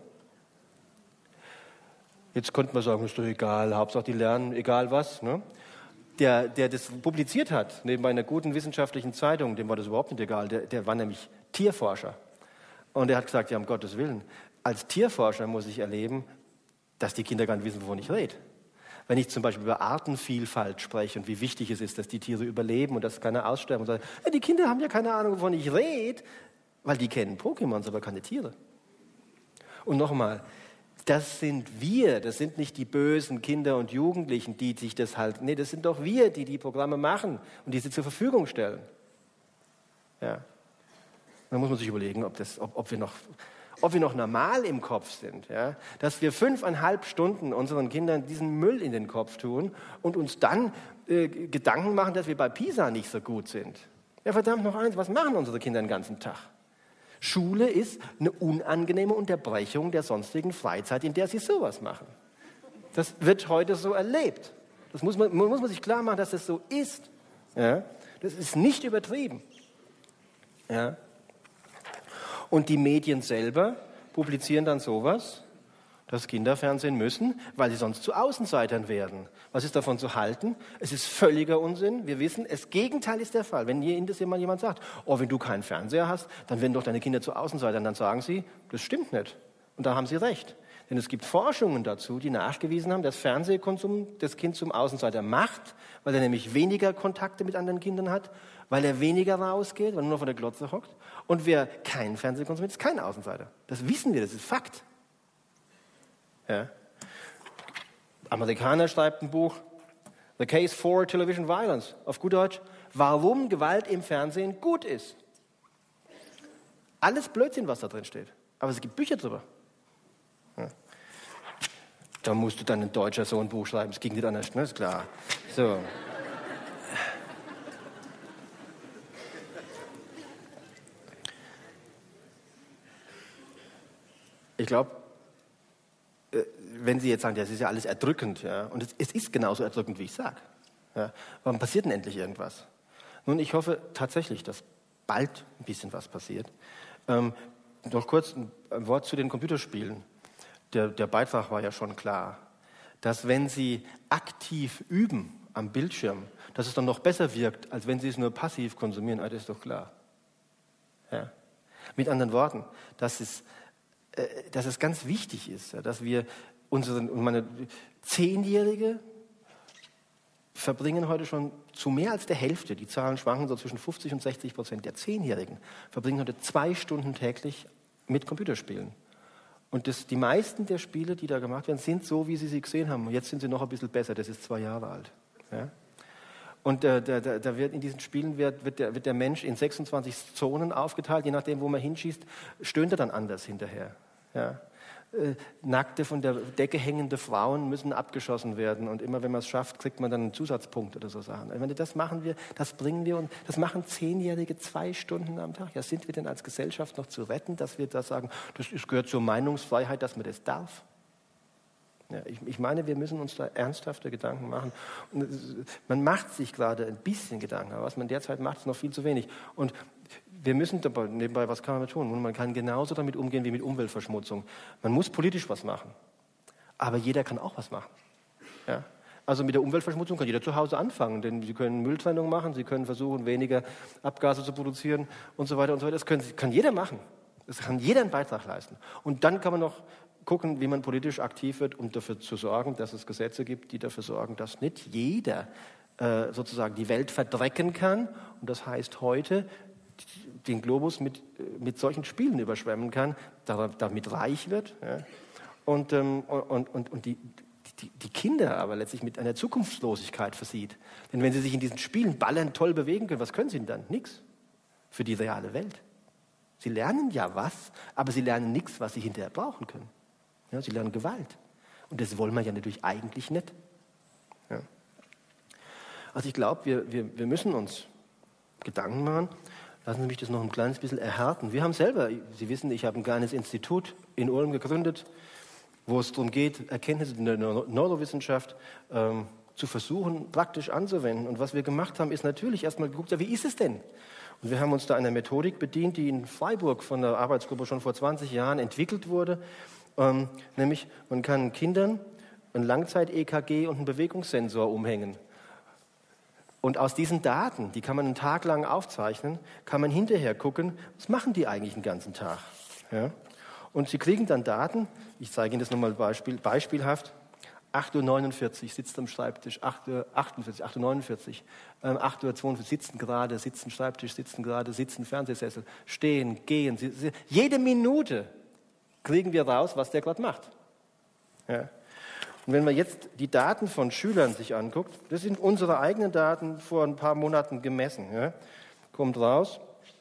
Jetzt könnte man sagen, ist doch egal, Hauptsache die lernen, egal was. Ne? Der das publiziert hat, neben einer guten wissenschaftlichen Zeitung, dem war das überhaupt nicht egal, der war nämlich Tierforscher. Und er hat gesagt, ja, um Gottes Willen, als Tierforscher muss ich erleben, dass die Kinder gar nicht wissen, wovon ich rede. Wenn ich zum Beispiel über Artenvielfalt spreche und wie wichtig es ist, dass die Tiere überleben und dass keiner aussterben und sagen, ja, die Kinder haben ja keine Ahnung, wovon ich rede, weil die kennen Pokémons, aber keine Tiere. Und nochmal, das sind wir, das sind nicht die bösen Kinder und Jugendlichen, die sich das halten. Nee, das sind doch wir, die die Programme machen und die sie zur Verfügung stellen. Ja. Dann muss man sich überlegen, ob wir noch normal im Kopf sind, ja? Dass wir 5,5 Stunden unseren Kindern diesen Müll in den Kopf tun und uns dann Gedanken machen, dass wir bei PISA nicht so gut sind. Ja, verdammt noch eins, was machen unsere Kinder den ganzen Tag? Schule ist eine unangenehme Unterbrechung der sonstigen Freizeit, in der sie sowas machen. Das wird heute so erlebt. Das muss man sich klar machen, dass das so ist. Ja? Das ist nicht übertrieben. Ja? Und die Medien selber publizieren dann sowas, dass Kinder fernsehen müssen, weil sie sonst zu Außenseitern werden. Was ist davon zu halten? Es ist völliger Unsinn. Wir wissen, das Gegenteil ist der Fall. Wenn Ihnen das jemand sagt, oh, wenn du keinen Fernseher hast, dann werden doch deine Kinder zu Außenseitern. Dann sagen sie, das stimmt nicht. Und da haben sie recht. Denn es gibt Forschungen dazu, die nachgewiesen haben, dass Fernsehkonsum das Kind zum Außenseiter macht, weil er nämlich weniger Kontakte mit anderen Kindern hat, weil er weniger rausgeht, weil er nur vor der Glotze hockt. Und wer keinen Fernsehen konsumiert, ist kein Außenseiter. Das wissen wir, das ist Fakt. Ja. Amerikaner schreibt ein Buch, The Case for Television Violence, auf gut Deutsch, warum Gewalt im Fernsehen gut ist. Alles Blödsinn, was da drin steht. Aber es gibt Bücher drüber. Ja. Da musst du dann ein Deutscher so ein Buch schreiben, es ging nicht anders, ne? Ist klar. So. Ich glaube, wenn Sie jetzt sagen, das ist ja alles erdrückend, ja, und es ist genauso erdrückend, wie ich sage. Ja, warum passiert denn endlich irgendwas? Nun, ich hoffe tatsächlich, dass bald ein bisschen was passiert. Noch kurz ein Wort zu den Computerspielen. Der Beitrag war ja schon klar, dass wenn Sie aktiv üben am Bildschirm, dass es dann noch besser wirkt, als wenn Sie es nur passiv konsumieren. Das ist doch klar. Ja. Mit anderen Worten, dass es ganz wichtig ist, dass wir meine 10-Jährige verbringen heute schon zu mehr als der Hälfte, die Zahlen schwanken so zwischen 50% und 60% der 10-Jährigen, verbringen heute 2 Stunden täglich mit Computerspielen. Und die meisten der Spiele, die da gemacht werden, sind so, wie Sie gesehen haben. Jetzt sind sie noch ein bisschen besser, das ist 2 Jahre alt. Ja? Und da wird in diesen Spielen wird der Mensch in 26 Zonen aufgeteilt, je nachdem, wo man hinschießt, stöhnt er dann anders hinterher. Ja? Nackte, von der Decke hängende Frauen müssen abgeschossen werden und immer wenn man es schafft, kriegt man dann einen Zusatzpunkt oder so Sachen. Ich meine, das machen wir, das bringen wir und das machen 10-Jährige 2 Stunden am Tag. Ja, sind wir denn als Gesellschaft noch zu retten, dass wir da sagen, das gehört zur Meinungsfreiheit, dass man das darf? Ja, ich meine, wir müssen uns da ernsthafte Gedanken machen. Und man macht sich gerade ein bisschen Gedanken, aber was man derzeit macht, ist noch viel zu wenig. Und wir müssen dabei, nebenbei, was kann man tun? Und man kann genauso damit umgehen wie mit Umweltverschmutzung. Man muss politisch was machen, aber jeder kann auch was machen. Ja? Also mit der Umweltverschmutzung kann jeder zu Hause anfangen, denn Sie können Mülltrennung machen, Sie können versuchen, weniger Abgase zu produzieren und so weiter und so weiter. Das kann jeder machen. Das kann jeder einen Beitrag leisten. Und dann kann man noch gucken, wie man politisch aktiv wird, um dafür zu sorgen, dass es Gesetze gibt, die dafür sorgen, dass nicht jeder sozusagen die Welt verdrecken kann. Und das heißt heute, den Globus mit solchen Spielen überschwemmen kann, damit reich wird. Ja? Und die Kinder aber letztlich mit einer Zukunftslosigkeit versieht. Denn wenn sie sich in diesen Spielen ballern, toll bewegen können, was können sie denn dann? Nichts für die reale Welt. Sie lernen ja was, aber sie lernen nichts, was sie hinterher brauchen können. Ja, sie lernen Gewalt. Und das wollen wir ja natürlich eigentlich nicht. Ja. Also ich glaube, wir müssen uns Gedanken machen. Lassen Sie mich das noch ein kleines bisschen erhärten. Wir haben selber, Sie wissen, ich habe ein kleines Institut in Ulm gegründet, wo es darum geht, Erkenntnisse in der Neurowissenschaft zu versuchen, praktisch anzuwenden. Und was wir gemacht haben, ist natürlich erstmal geguckt, ja, wie ist es denn? Und wir haben uns da einer Methodik bedient, die in Freiburg von der Arbeitsgruppe schon vor 20 Jahren entwickelt wurde. Nämlich, man kann Kindern ein Langzeit-EKG und einen Bewegungssensor umhängen. Und aus diesen Daten, die kann man einen Tag lang aufzeichnen, kann man hinterher gucken, was machen die eigentlich den ganzen Tag. Ja? Und sie kriegen dann Daten, ich zeige Ihnen das nochmal beispielhaft, 8:49 Uhr sitzt am Schreibtisch, 8:48 Uhr, 8:49 Uhr, 8:42 Uhr sitzen gerade, sitzen Schreibtisch, sitzen gerade, sitzen Fernsehsessel, stehen, gehen. Jede Minute kriegen wir raus, was der gerade macht. Ja. Und wenn man jetzt die Daten von Schülern sich anguckt, das sind unsere eigenen Daten vor ein paar Monaten gemessen, ja, kommt raus,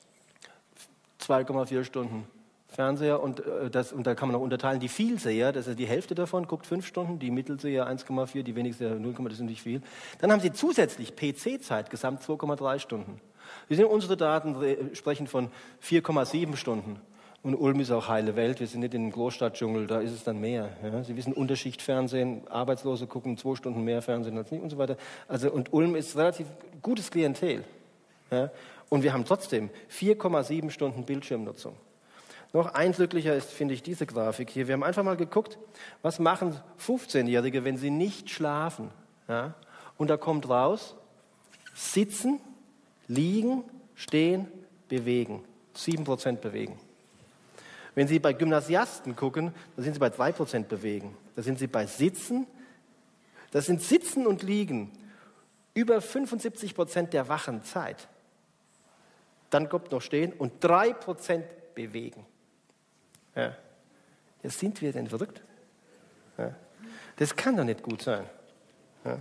2,4 Stunden Fernseher und da kann man noch unterteilen, die Vielseher, das ist die Hälfte davon, guckt 5 Stunden, die Mittelseher 1,4, die wenigsten 0, das ist nicht viel. Dann haben sie zusätzlich PC-Zeit, gesamt 2,3 Stunden. Unsere Daten sprechen von 4,7 Stunden. Und Ulm ist auch heile Welt, wir sind nicht in einem Großstadtdschungel, da ist es dann mehr. Ja. Sie wissen, Unterschichtfernsehen, Arbeitslose gucken 2 Stunden mehr Fernsehen als nicht und so weiter. Also, und Ulm ist relativ gutes Klientel. Ja. Und wir haben trotzdem 4,7 Stunden Bildschirmnutzung. Noch eindrücklicher ist, finde ich, diese Grafik hier. Wir haben einfach mal geguckt, was machen 15-Jährige, wenn sie nicht schlafen. Ja. Und da kommt raus, sitzen, liegen, stehen, bewegen. 7% bewegen. Wenn Sie bei Gymnasiasten gucken, da sind Sie bei 2% bewegen. Da sind Sie bei Sitzen. Das sind Sitzen und Liegen. Über 75% der wachen Zeit. Dann kommt noch Stehen und 3% bewegen. Ja. Jetzt sind wir denn verrückt? Ja. Das kann doch nicht gut sein. Ja.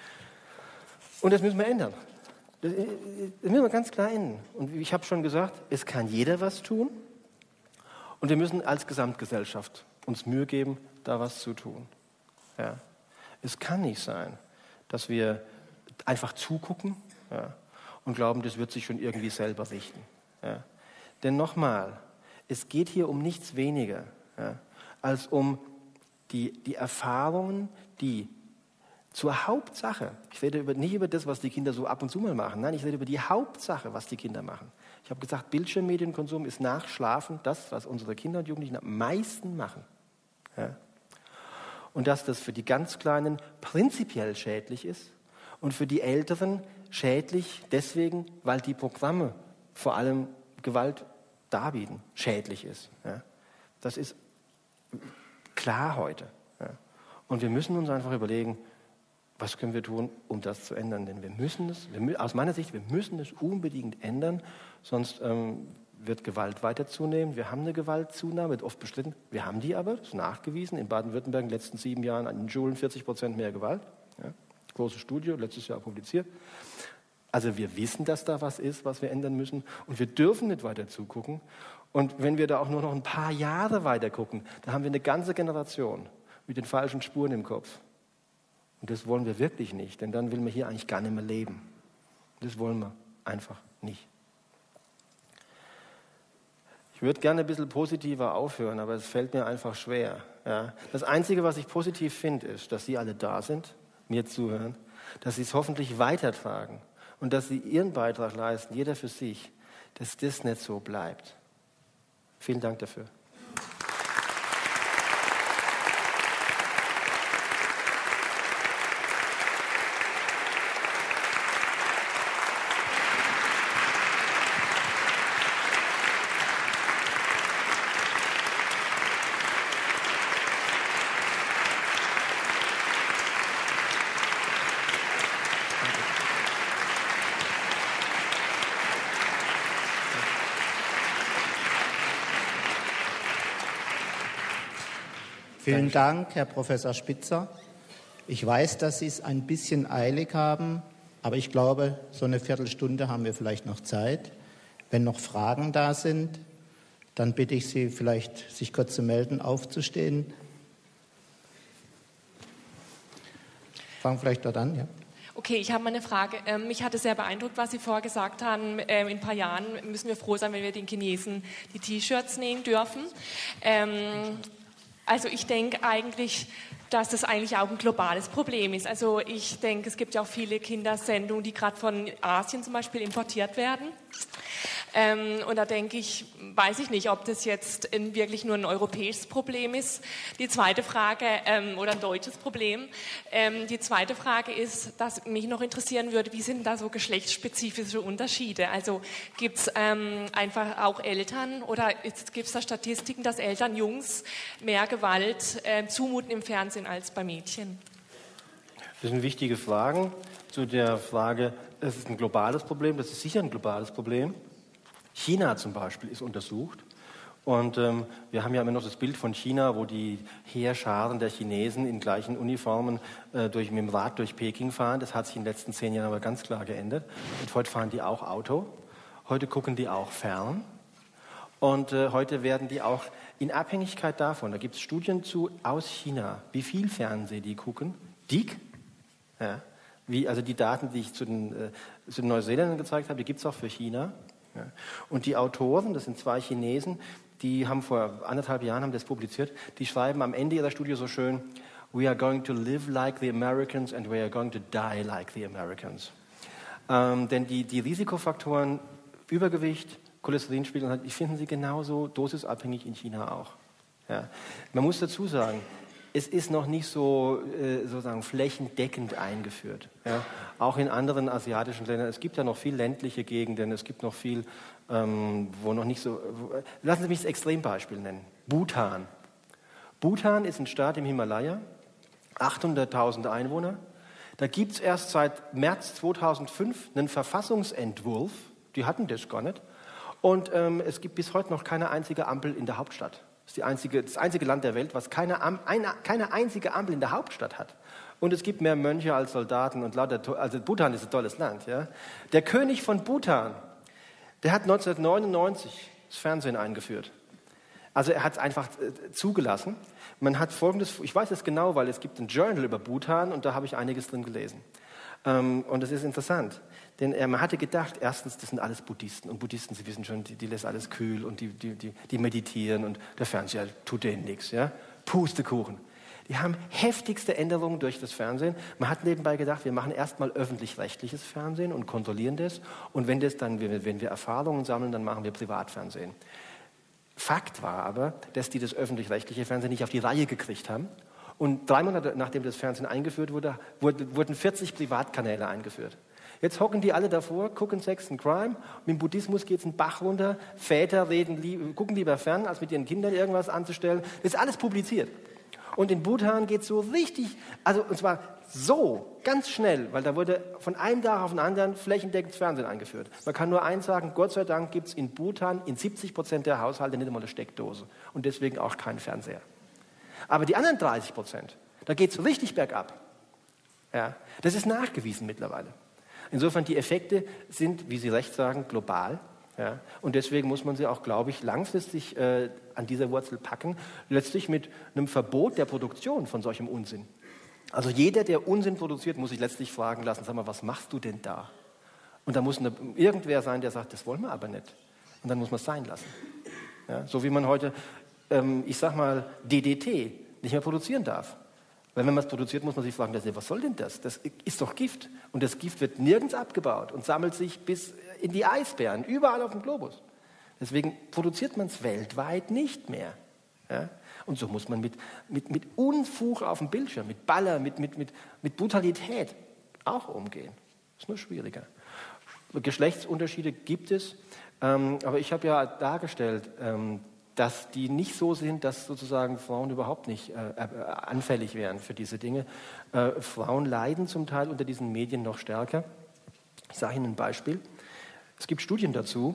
Und das müssen wir ändern. Das müssen wir ganz klar ändern. Und ich habe schon gesagt, es kann jeder was tun. Und wir müssen als Gesamtgesellschaft uns Mühe geben, da was zu tun. Ja. Es kann nicht sein, dass wir einfach zugucken, ja, und glauben, das wird sich schon irgendwie selber richten. Ja. Denn nochmal, es geht hier um nichts weniger, ja, als um die Erfahrungen, die zur Hauptsache, ich rede nicht über das, was die Kinder so ab und zu mal machen, nein, ich rede über die Hauptsache, was die Kinder machen. Ich habe gesagt, Bildschirmmedienkonsum ist nach Schlafen das, was unsere Kinder und Jugendlichen am meisten machen. Ja. Und dass das für die ganz Kleinen prinzipiell schädlich ist und für die Älteren schädlich deswegen, weil die Programme vor allem Gewalt darbieten, schädlich ist. Ja? Das ist klar heute. Ja? Und wir müssen uns einfach überlegen, was können wir tun, um das zu ändern? Denn wir müssen es, aus meiner Sicht, wir müssen es unbedingt ändern, sonst wird Gewalt weiter zunehmen. Wir haben eine Gewaltzunahme, wird oft bestritten. Wir haben die aber, das ist nachgewiesen. In Baden-Württemberg in den letzten 7 Jahren an den Schulen 40% mehr Gewalt. Ja? Große Studie, letztes Jahr publiziert. Also wir wissen, dass da was ist, was wir ändern müssen. Und wir dürfen nicht weiter zugucken. Und wenn wir da auch nur noch ein paar Jahre weiter gucken, da haben wir eine ganze Generation mit den falschen Spuren im Kopf. Und das wollen wir wirklich nicht, denn dann will man hier eigentlich gar nicht mehr leben. Das wollen wir einfach nicht. Ich würde gerne ein bisschen positiver aufhören, aber es fällt mir einfach schwer. Ja. Das Einzige, was ich positiv finde, ist, dass Sie alle da sind, mir zuhören, dass Sie es hoffentlich weitertragen und dass Sie Ihren Beitrag leisten, jeder für sich, dass das nicht so bleibt. Vielen Dank dafür. Vielen Dank, Herr Professor Spitzer. Ich weiß, dass Sie es ein bisschen eilig haben, aber ich glaube, so eine Viertelstunde haben wir vielleicht noch Zeit. Wenn noch Fragen da sind, dann bitte ich Sie vielleicht, sich kurz zu melden, aufzustehen. Fangen vielleicht dort an, ja. Okay, ich habe mal eine Frage. Mich hat es sehr beeindruckt, was Sie vorher gesagt haben. In ein paar Jahren müssen wir froh sein, wenn wir den Chinesen die T-Shirts nähen dürfen. Also ich denke eigentlich, dass das eigentlich auch ein globales Problem ist. Also ich denke, es gibt ja auch viele Kindersendungen, die gerade von Asien zum Beispiel importiert werden. Und da denke ich, weiß ich nicht, ob das jetzt wirklich nur ein europäisches Problem ist. Die zweite Frage, oder ein deutsches Problem. Die zweite Frage ist, dass mich noch interessieren würde, wie sind da so geschlechtsspezifische Unterschiede? Also gibt es einfach auch Eltern oder gibt es da Statistiken, dass Eltern Jungs mehr Gewalt zumuten im Fernsehen als bei Mädchen? Das sind wichtige Fragen. Zu der Frage, es ist ein globales Problem, das ist sicher ein globales Problem. China zum Beispiel ist untersucht und wir haben ja immer noch das Bild von China, wo die Heerscharen der Chinesen in gleichen Uniformen mit dem Rad durch Peking fahren. Das hat sich in den letzten 10 Jahren aber ganz klar geändert. Und heute fahren die auch Auto, heute gucken die auch fern und heute werden die auch in Abhängigkeit davon, da gibt es Studien aus China, wie viel Fernsehen die gucken, ja, also die Daten, die ich zu den Neuseeländern gezeigt habe, die gibt es auch für China. Ja. Und die Autoren, das sind 2 Chinesen, die haben vor 1,5 Jahren haben das publiziert, die schreiben am Ende ihrer Studie so schön, we are going to live like the Americans and we are going to die like the Americans. Denn die Risikofaktoren Übergewicht, Cholesterinspiegel, die finden Sie genauso dosisabhängig in China auch. Ja. Man muss dazu sagen, es ist noch nicht so sozusagen flächendeckend eingeführt. Ja? Auch in anderen asiatischen Ländern. Es gibt ja noch viel ländliche Gegenden, es gibt noch viel, wo noch nicht so... Lassen Sie mich das Extrembeispiel nennen. Bhutan. Bhutan ist ein Staat im Himalaya, 800.000 Einwohner. Da gibt es erst seit März 2005 einen Verfassungsentwurf, die hatten das gar nicht. Und es gibt bis heute noch keine einzige Ampel in der Hauptstadt. Das ist das einzige Land der Welt, was keine einzige Ampel in der Hauptstadt hat. Und es gibt mehr Mönche als Soldaten und also Bhutan ist ein tolles Land. Ja? Der König von Bhutan, der hat 1999 das Fernsehen eingeführt. Also er hat es einfach zugelassen. Man hat Folgendes, ich weiß es genau, weil es gibt ein Journal über Bhutan und da habe ich einiges drin gelesen. Und das ist interessant, denn man hatte gedacht, erstens, das sind alles Buddhisten und Buddhisten, Sie wissen schon, die lässt alles kühl und die meditieren und der Fernseher tut denen nichts, ja? Pustekuchen. Die haben heftigste Änderungen durch das Fernsehen. Man hat nebenbei gedacht, wir machen erstmal öffentlich-rechtliches Fernsehen und kontrollieren das und wenn wir Erfahrungen sammeln, dann machen wir Privatfernsehen. Fakt war aber, dass die das öffentlich-rechtliche Fernsehen nicht auf die Reihe gekriegt haben. Und 3 Monate nachdem das Fernsehen eingeführt wurde, wurden 40 Privatkanäle eingeführt. Jetzt hocken die alle davor, gucken Sex and Crime. Mit dem Buddhismus geht es einen Bach runter. Väter gucken lieber fern, als mit ihren Kindern irgendwas anzustellen. Das ist alles publiziert. Und in Bhutan geht es so richtig, also und zwar so, ganz schnell, weil da wurde von einem Tag auf den anderen flächendeckend Fernsehen eingeführt. Man kann nur eins sagen, Gott sei Dank gibt es in Bhutan in 70% der Haushalte nicht einmal eine Steckdose und deswegen auch keinen Fernseher. Aber die anderen 30%, da geht es richtig bergab. Ja, das ist nachgewiesen mittlerweile. Insofern, die Effekte sind, wie Sie recht sagen, global. Ja, und deswegen muss man sie auch, glaube ich, langfristig an dieser Wurzel packen, letztlich mit einem Verbot der Produktion von solchem Unsinn. Also jeder, der Unsinn produziert, muss sich letztlich fragen lassen, sag mal, was machst du denn da? Und da muss irgendwer sein, der sagt, das wollen wir aber nicht. Und dann muss man es sein lassen. Ja, so wie man heute, ich sag mal, DDT nicht mehr produzieren darf. Weil wenn man es produziert, muss man sich fragen, was soll denn das? Das ist doch Gift. Und das Gift wird nirgends abgebaut und sammelt sich bis in die Eisbären, überall auf dem Globus. Deswegen produziert man es weltweit nicht mehr. Ja? Und so muss man mit Unfug auf dem Bildschirm, mit Baller, mit Brutalität auch umgehen. Das ist nur schwieriger. Geschlechtsunterschiede gibt es, aber ich habe ja dargestellt, dass die nicht so sind, dass sozusagen Frauen überhaupt nicht anfällig wären für diese Dinge. Frauen leiden zum Teil unter diesen Medien noch stärker. Ich sage Ihnen ein Beispiel. Es gibt Studien dazu.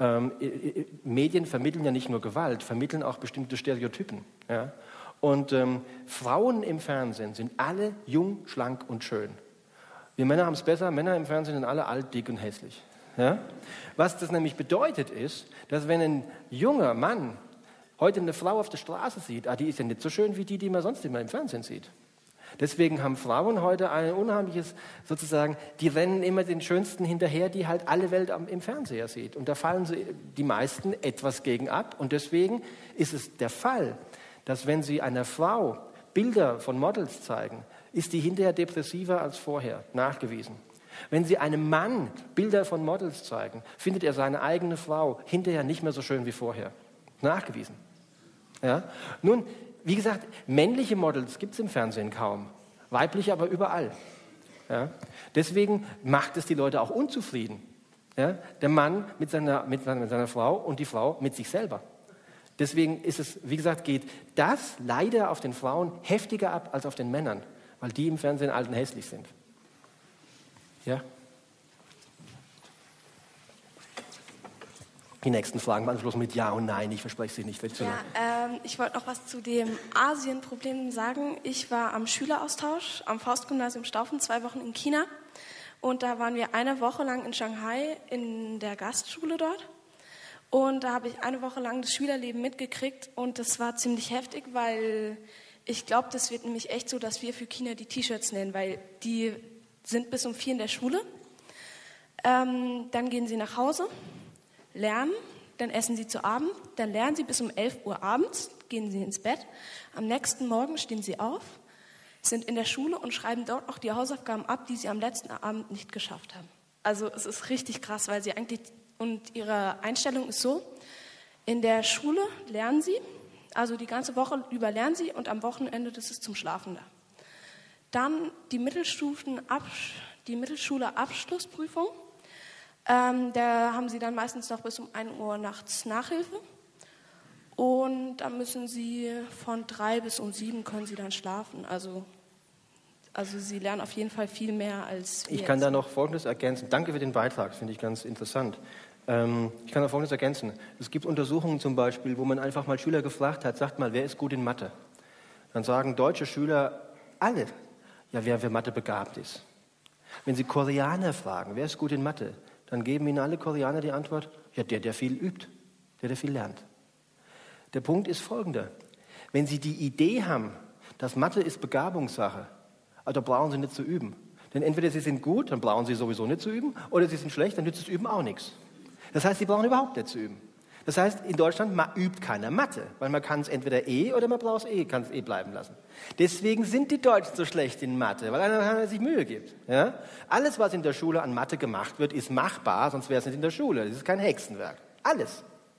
Medien vermitteln ja nicht nur Gewalt, vermitteln auch bestimmte Stereotypen. Ja? Und Frauen im Fernsehen sind alle jung, schlank und schön. Wir Männer haben es besser. Männer im Fernsehen sind alle alt, dick und hässlich. Ja? Was das nämlich bedeutet ist, dass wenn ein junger Mann heute eine Frau auf der Straße sieht, die ist ja nicht so schön wie die man sonst immer im Fernsehen sieht. Deswegen haben Frauen heute ein unheimliches, sozusagen, die rennen immer den Schönsten hinterher, die halt alle Welt im Fernseher sieht. Und da fallen sie die meisten etwas gegen ab. Und deswegen ist es der Fall, dass wenn sie einer Frau Bilder von Models zeigen, ist die hinterher depressiver als vorher, nachgewiesen. Wenn Sie einem Mann Bilder von Models zeigen, findet er seine eigene Frau hinterher nicht mehr so schön wie vorher. Nachgewiesen. Ja? Nun, wie gesagt, männliche Models gibt es im Fernsehen kaum, weibliche aber überall. Ja? Deswegen macht es die Leute auch unzufrieden. Ja? Der Mann mit seiner Frau und die Frau mit sich selber. Deswegen ist es, wie gesagt, geht das leider auf den Frauen heftiger ab als auf den Männern, weil die im Fernsehen alt und hässlich sind. Ja? Die nächsten Fragen beantworten mit Ja und Nein. Ich verspreche Sie nicht. Ich wollte noch was zu dem Asien-Problem sagen. Ich war am Schüleraustausch am Faust-Gymnasium Staufen 2 Wochen in China. Und da waren wir eine Woche lang in Shanghai in der Gastschule dort. Und da habe ich eine Woche lang das Schülerleben mitgekriegt. Und das war ziemlich heftig, weil ich glaube, das wird nämlich echt so, dass wir für China die T-Shirts nennen, weil die sind bis um 4 in der Schule. Dann gehen sie nach Hause, lernen, dann essen sie zu Abend, dann lernen sie bis um 11 Uhr abends, gehen sie ins Bett. Am nächsten Morgen stehen sie auf, sind in der Schule und schreiben dort auch die Hausaufgaben ab, die sie am letzten Abend nicht geschafft haben. Also es ist richtig krass, weil sie eigentlich, und ihre Einstellung ist so, in der Schule lernen sie, also die ganze Woche über lernen sie und am Wochenende, das ist zum Schlafen da. Dann die Mittelschule-Abschlussprüfung. Da haben sie dann meistens noch bis um 1 Uhr nachts Nachhilfe. Und dann müssen sie von 3 bis um 7 können sie dann schlafen. Also sie lernen auf jeden Fall viel mehr als wir. Ich kann da noch Folgendes ergänzen. Danke für den Beitrag, finde ich ganz interessant. Ich kann da Folgendes ergänzen. Es gibt Untersuchungen zum Beispiel, wo man einfach mal Schüler gefragt hat, sagt mal, wer ist gut in Mathe? Dann sagen deutsche Schüler alle, ja, wer für Mathe begabt ist. Wenn Sie Koreaner fragen, wer ist gut in Mathe, dann geben Ihnen alle Koreaner die Antwort, ja, der viel übt, der viel lernt. Der Punkt ist folgender. Wenn Sie die Idee haben, dass Mathe ist Begabungssache, also brauchen Sie nicht zu üben. Denn entweder Sie sind gut, dann brauchen Sie sowieso nicht zu üben, oder Sie sind schlecht, dann nützt das Üben auch nichts. Das heißt, Sie brauchen überhaupt nicht zu üben. Das heißt, in Deutschland übt keiner Mathe, weil man kann es entweder oder man braucht es kann es bleiben lassen. Deswegen sind die Deutschen so schlecht in Mathe, weil einer sich Mühe gibt. Ja? Alles, was in der Schule an Mathe gemacht wird, ist machbar, sonst wäre es nicht in der Schule. Das ist kein Hexenwerk. Alles.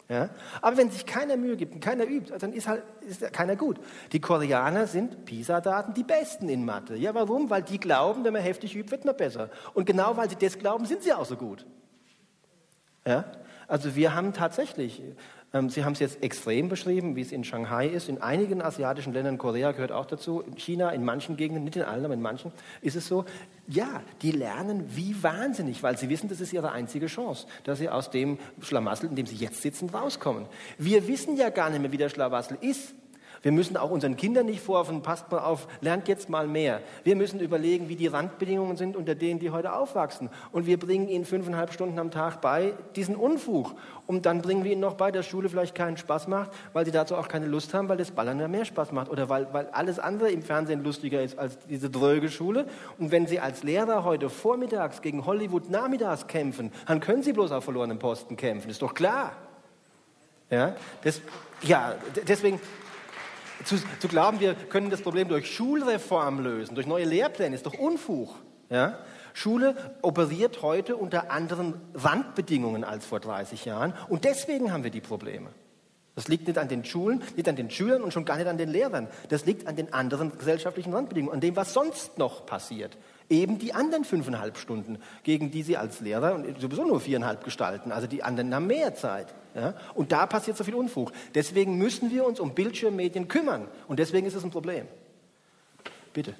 Ja? Aber wenn sich keiner Mühe gibt und keiner übt, dann ist keiner gut. Die Koreaner sind PISA-Daten die Besten in Mathe. Ja, warum? Weil die glauben, wenn man heftig übt, wird man besser. Und genau weil sie das glauben, sind sie auch so gut. Ja? Also wir haben tatsächlich, Sie haben es jetzt extrem beschrieben, wie es in Shanghai ist. In einigen asiatischen Ländern, Korea gehört auch dazu, in China, in manchen Gegenden, nicht in allen, aber in manchen, ist es so, ja, die lernen wie wahnsinnig, weil sie wissen, das ist ihre einzige Chance, dass sie aus dem Schlamassel, in dem sie jetzt sitzen, rauskommen. Wir wissen ja gar nicht mehr, wie der Schlamassel ist. Wir müssen auch unseren Kindern nicht vorwerfen, passt mal auf, lernt jetzt mal mehr. Wir müssen überlegen, wie die Randbedingungen sind, unter denen die heute aufwachsen. Und wir bringen ihnen 5,5 Stunden am Tag bei, diesen Unfug. Und dann bringen wir ihnen noch bei, dass Schule vielleicht keinen Spaß macht, weil sie dazu auch keine Lust haben, weil das Ballern ja mehr Spaß macht. Oder weil alles andere im Fernsehen lustiger ist als diese dröge Schule. Und wenn sie als Lehrer heute vormittags gegen Hollywood nachmittags kämpfen, dann können sie bloß auf verlorenen Posten kämpfen. Ist doch klar. Ja, deswegen... Zu glauben, wir können das Problem durch Schulreform lösen, durch neue Lehrpläne, ist doch Unfug. Ja? Schule operiert heute unter anderen Randbedingungen als vor 30 Jahren und deswegen haben wir die Probleme. Das liegt nicht an den Schulen, nicht an den Schülern und schon gar nicht an den Lehrern. Das liegt an den anderen gesellschaftlichen Randbedingungen, an dem, was sonst noch passiert. Eben die anderen 5,5 Stunden, gegen die sie als Lehrer und sowieso nur 4,5 gestalten. Also die anderen haben mehr Zeit. Ja? Und da passiert so viel Unfug. Deswegen müssen wir uns um Bildschirmmedien kümmern. Und deswegen ist es ein Problem. Bitte.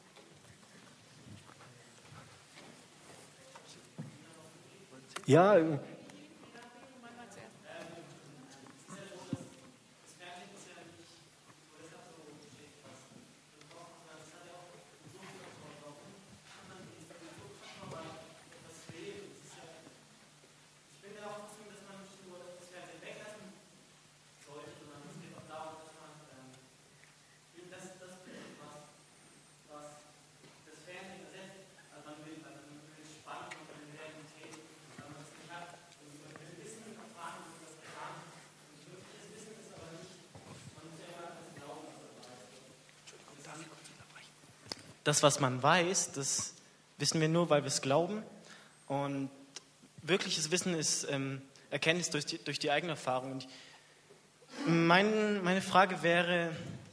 Ja, das, was man weiß, das wissen wir nur, weil wir es glauben. Und wirkliches Wissen ist Erkenntnis durch die eigene Erfahrung. Und meine Frage wäre,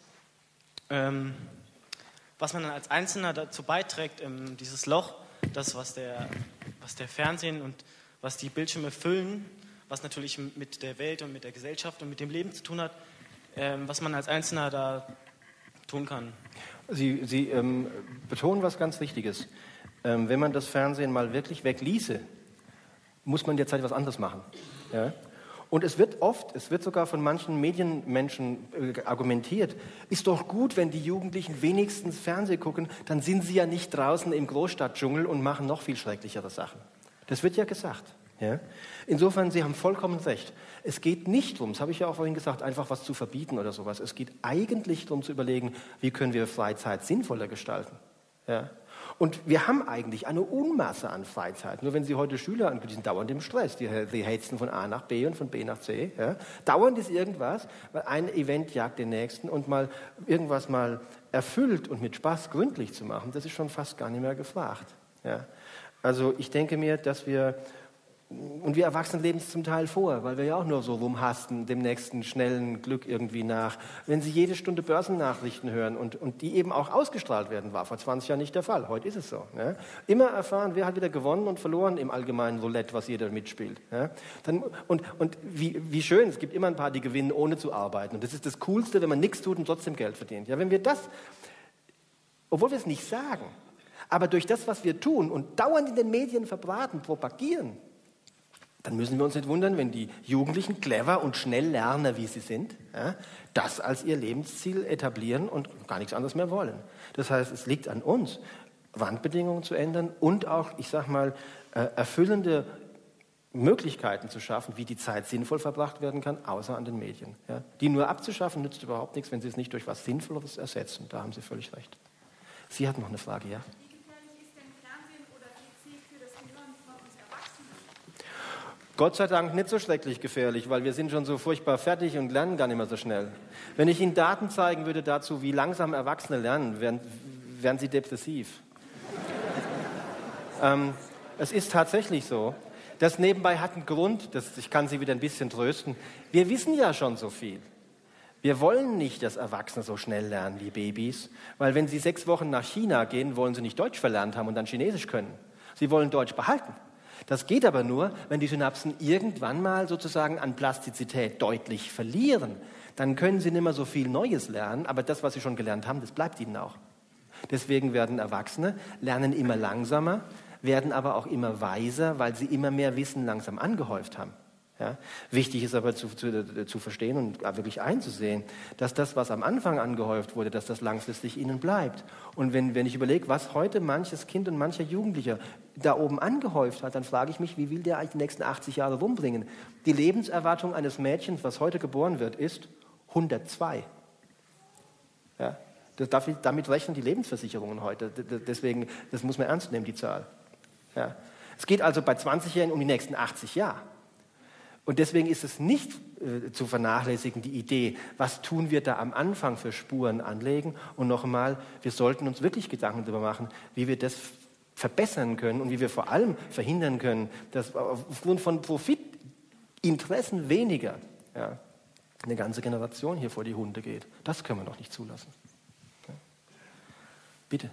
was man dann als Einzelner dazu beiträgt, dieses Loch, das, was der Fernsehen und was die Bildschirme füllen, was natürlich mit der Welt und mit der Gesellschaft und mit dem Leben zu tun hat, was man als Einzelner da tun kann. Sie betonen was ganz Wichtiges. Wenn man das Fernsehen mal wirklich wegließe, muss man derzeit was anderes machen. Ja? Und es wird sogar von manchen Medienmenschen argumentiert, ist doch gut, wenn die Jugendlichen wenigstens Fernsehen gucken, dann sind sie ja nicht draußen im Großstadtdschungel und machen noch viel schrecklichere Sachen. Das wird ja gesagt. Ja? Insofern, Sie haben vollkommen recht. Es geht nicht darum, das habe ich ja auch vorhin gesagt, einfach was zu verbieten oder sowas. Es geht eigentlich darum zu überlegen, wie können wir Freizeit sinnvoller gestalten. Ja? Und wir haben eigentlich eine Unmasse an Freizeit. Nur wenn Sie heute Schüler angucken, die sind dauernd im Stress. Die hetzen von A nach B und von B nach C. Ja? Dauernd ist irgendwas, weil ein Event jagt den nächsten und mal irgendwas mal erfüllt und mit Spaß gründlich zu machen, das ist schon fast gar nicht mehr gefragt. Ja? Also ich denke mir, dass wir Erwachsenen leben es zum Teil vor, weil wir ja auch nur so rumhasten, dem nächsten schnellen Glück irgendwie nach. Wenn Sie jede Stunde Börsennachrichten hören und die eben auch ausgestrahlt werden, war vor 20 Jahren nicht der Fall. Heute ist es so. Ja? Immer erfahren, wer hat wieder gewonnen und verloren im allgemeinen Roulette, was jeder mitspielt. Ja? Wie schön, es gibt immer ein paar, die gewinnen, ohne zu arbeiten. Und das ist das Coolste, wenn man nichts tut und trotzdem Geld verdient. Ja, wenn wir das, obwohl wir es nicht sagen, aber durch das, was wir tun und dauernd in den Medien verbreiten, propagieren, dann müssen wir uns nicht wundern, wenn die Jugendlichen clever und schnell Lerner, wie sie sind, ja, das als ihr Lebensziel etablieren und gar nichts anderes mehr wollen. Das heißt, es liegt an uns, Randbedingungen zu ändern und auch, ich sag mal, erfüllende Möglichkeiten zu schaffen, wie die Zeit sinnvoll verbracht werden kann, außer an den Medien. Ja. Die nur abzuschaffen, nützt überhaupt nichts, wenn sie es nicht durch was Sinnvolleres ersetzen. Da haben Sie völlig recht. Sie hatten noch eine Frage, ja? Gott sei Dank nicht so schrecklich gefährlich, weil wir sind schon so furchtbar fertig und lernen gar nicht mehr so schnell. Wenn ich Ihnen Daten zeigen würde dazu, wie langsam Erwachsene lernen, wären Sie depressiv. Es ist tatsächlich so, Das nebenbei hat einen Grund, ich kann Sie wieder ein bisschen trösten. Wir wissen ja schon so viel. Wir wollen nicht, dass Erwachsene so schnell lernen wie Babys, weil wenn sie 6 Wochen nach China gehen, wollen sie nicht Deutsch verlernt haben und dann Chinesisch können. Sie wollen Deutsch behalten. Das geht aber nur, wenn die Synapsen irgendwann mal sozusagen an Plastizität deutlich verlieren. Dann können sie nicht mehr so viel Neues lernen, aber das, was sie schon gelernt haben, das bleibt ihnen auch. Deswegen werden Erwachsene lernen immer langsamer, werden aber auch immer weiser, weil sie immer mehr Wissen langsam angehäuft haben. Ja? Wichtig ist aber zu verstehen und wirklich einzusehen, dass das, was am Anfang angehäuft wurde, dass das langfristig ihnen bleibt. Und wenn ich überlege, was heute manches Kind und mancher Jugendlicher da oben angehäuft hat, dann frage ich mich, wie will der eigentlich die nächsten 80 Jahre rumbringen? Die Lebenserwartung eines Mädchens, was heute geboren wird, ist 102. Ja? Damit rechnen die Lebensversicherungen heute. Deswegen, das muss man ernst nehmen, die Zahl. Ja? Es geht also bei 20-Jährigen um die nächsten 80 Jahre. Und deswegen ist es nicht zu vernachlässigen, die Idee, was tun wir da am Anfang für Spuren anlegen. Und noch einmal, wir sollten uns wirklich Gedanken darüber machen, wie wir das verbessern können und wie wir vor allem verhindern können, dass aufgrund von Profitinteressen weniger eine ganze Generation hier vor die Hunde geht. Das können wir doch nicht zulassen. Ja. Bitte.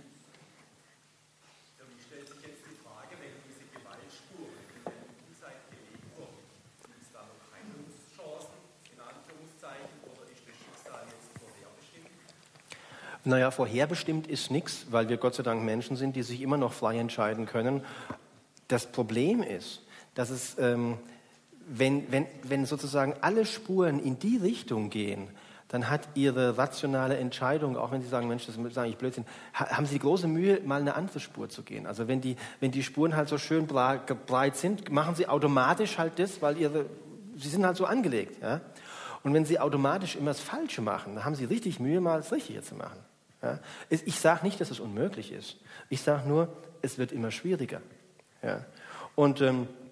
Naja, vorherbestimmt ist nichts, weil wir Gott sei Dank Menschen sind, die sich immer noch frei entscheiden können. Das Problem ist, dass es, wenn sozusagen alle Spuren in die Richtung gehen, dann hat Ihre rationale Entscheidung, auch wenn Sie sagen, Mensch, das ist eigentlich Blödsinn, haben Sie die große Mühe, mal eine andere Spur zu gehen. Also wenn die Spuren halt so schön breit sind, machen Sie automatisch halt das, weil Sie sind halt so angelegt. Ja? Und wenn Sie automatisch immer das Falsche machen, dann haben Sie richtig Mühe, mal das Richtige zu machen. Ja? Ich sage nicht, dass es unmöglich ist. Ich sage nur, es wird immer schwieriger. Ja? Und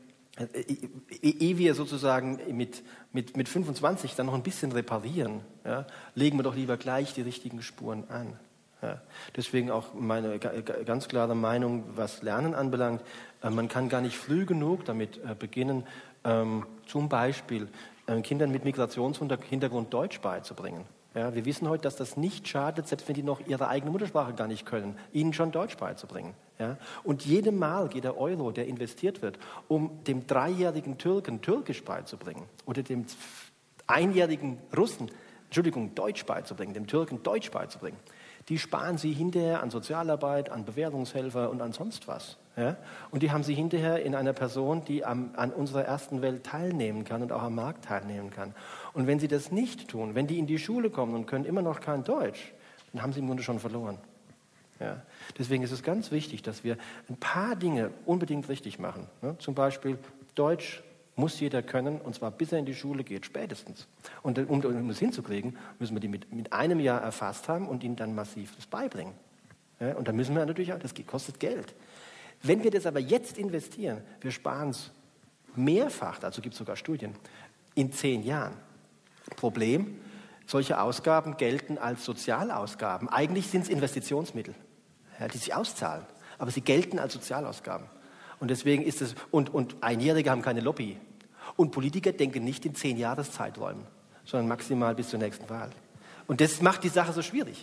ehe wir sozusagen mit 25 dann noch ein bisschen reparieren, ja, legen wir doch lieber gleich die richtigen Spuren an. Ja? Deswegen auch meine ganz klare Meinung, was Lernen anbelangt. Man kann gar nicht früh genug damit beginnen, zum Beispiel Kindern mit Migrationshintergrund Deutsch beizubringen. Ja, wir wissen heute, dass das nicht schadet, selbst wenn die noch ihre eigene Muttersprache gar nicht können, ihnen schon Deutsch beizubringen. Ja? Und jedem Mal geht der Euro, der investiert wird, um dem 3-jährigen Türken Türkisch beizubringen oder dem 1-jährigen Russen, Deutsch beizubringen, dem Türken Deutsch beizubringen. Die sparen sie hinterher an Sozialarbeit, an Bewährungshelfer und an sonst was. Ja? Und die haben sie hinterher in einer Person, die an unserer ersten Welt teilnehmen kann und auch am Markt teilnehmen kann. Und wenn sie das nicht tun, wenn die in die Schule kommen und können immer noch kein Deutsch, dann haben sie im Grunde schon verloren. Ja? Deswegen ist es ganz wichtig, dass wir ein paar Dinge unbedingt richtig machen. Ne? Zum Beispiel Deutsch muss jeder können, und zwar bis er in die Schule geht, spätestens. Und um das hinzukriegen, müssen wir die mit einem Jahr erfasst haben und ihnen dann massiv das beibringen. Ja, und da müssen wir natürlich auch, das kostet Geld. Wenn wir das aber jetzt investieren, wir sparen es mehrfach, dazu gibt es sogar Studien, in 10 Jahren. Problem, solche Ausgaben gelten als Sozialausgaben. Eigentlich sind es Investitionsmittel, ja, die sich auszahlen, aber sie gelten als Sozialausgaben. Und deswegen ist es, und Einjährige haben keine Lobby. Und Politiker denken nicht in 10 Jahreszeiträumen, sondern maximal bis zur nächsten Wahl. Und das macht die Sache so schwierig.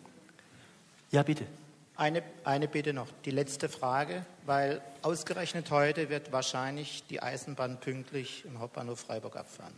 Ja, bitte. Eine Bitte noch, die letzte Frage, weil ausgerechnet heute wird wahrscheinlich die Eisenbahn pünktlich im Hauptbahnhof Freiburg abfahren.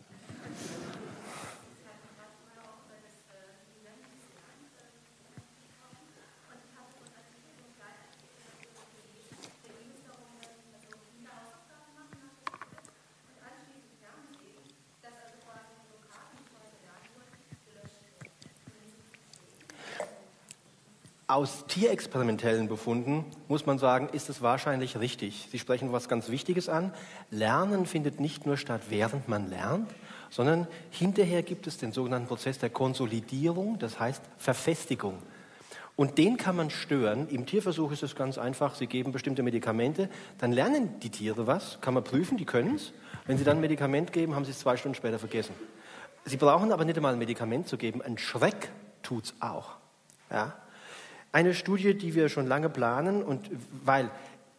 Aus tierexperimentellen Befunden muss man sagen, ist es wahrscheinlich richtig. Sie sprechen was ganz Wichtiges an. Lernen findet nicht nur statt, während man lernt, sondern hinterher gibt es den sogenannten Prozess der Konsolidierung, das heißt Verfestigung. Und den kann man stören. Im Tierversuch ist es ganz einfach. Sie geben bestimmte Medikamente, dann lernen die Tiere was, kann man prüfen, die können es. Wenn Sie dann ein Medikament geben, haben Sie es 2 Stunden später vergessen. Sie brauchen aber nicht einmal ein Medikament zu geben. Ein Schreck tut's auch. Ja? Eine Studie, die wir schon lange planen, und weil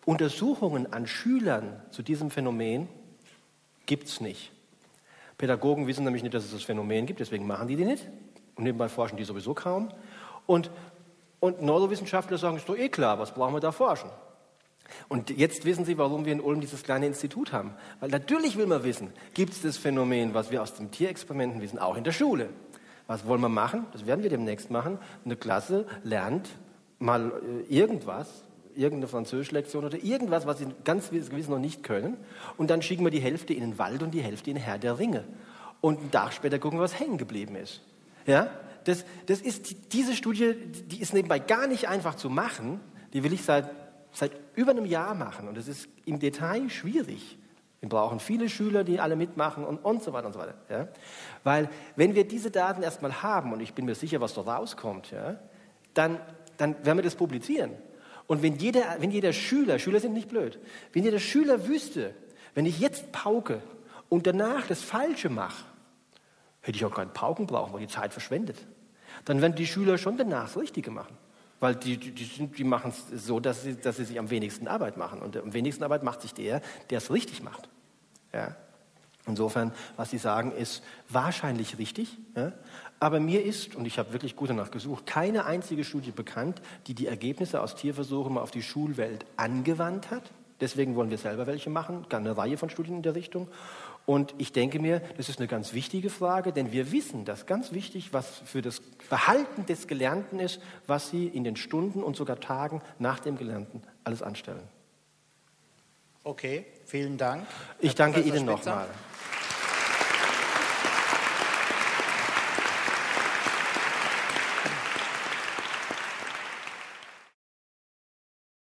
Untersuchungen an Schülern zu diesem Phänomen gibt es nicht. Pädagogen wissen nämlich nicht, dass es das Phänomen gibt, deswegen machen die nicht. Und nebenbei forschen die sowieso kaum. Und Neurowissenschaftler sagen, ist doch eh klar, was brauchen wir da forschen? Und jetzt wissen Sie, warum wir in Ulm dieses kleine Institut haben. Weil natürlich will man wissen, gibt es das Phänomen, was wir aus den Tierexperimenten wissen, auch in der Schule. Was wollen wir machen? Das werden wir demnächst machen. Eine Klasse lernt mal irgendwas, irgendeine Französischlektion oder irgendwas, was sie ganz gewiss noch nicht können. Und dann schicken wir die Hälfte in den Wald und die Hälfte in den Herr der Ringe. Und einen Tag später gucken wir, was hängen geblieben ist. Ja? Das ist diese Studie, die ist nebenbei gar nicht einfach zu machen. Die will ich seit über einem Jahr machen. Und es ist im Detail schwierig. Wir brauchen viele Schüler, die alle mitmachen und so weiter und so weiter. Ja? Weil wenn wir diese Daten erstmal haben, und ich bin mir sicher, was da rauskommt, ja, dann werden wir das publizieren. Und wenn jeder Schüler sind nicht blöd, wenn jeder Schüler wüsste, wenn ich jetzt pauke und danach das Falsche mache, hätte ich auch keinen Pauken brauchen, weil die Zeit verschwendet. Dann werden die Schüler schon danach das Richtige machen. Weil die machen es so, dass sie sich am wenigsten Arbeit machen. Und am wenigsten Arbeit macht sich der es richtig macht. Ja? Insofern, was Sie sagen, ist wahrscheinlich richtig. Ja? Aber mir ist, und ich habe wirklich gut danach gesucht, keine einzige Studie bekannt, die die Ergebnisse aus Tierversuchen mal auf die Schulwelt angewandt hat. Deswegen wollen wir selber welche machen, eine Reihe von Studien in der Richtung. Und ich denke mir, das ist eine ganz wichtige Frage, denn wir wissen, dass ganz wichtig, was für das Behalten des Gelernten ist, was Sie in den Stunden und sogar Tagen nach dem Gelernten alles anstellen. Okay, vielen Dank. Ich danke Ihnen nochmal.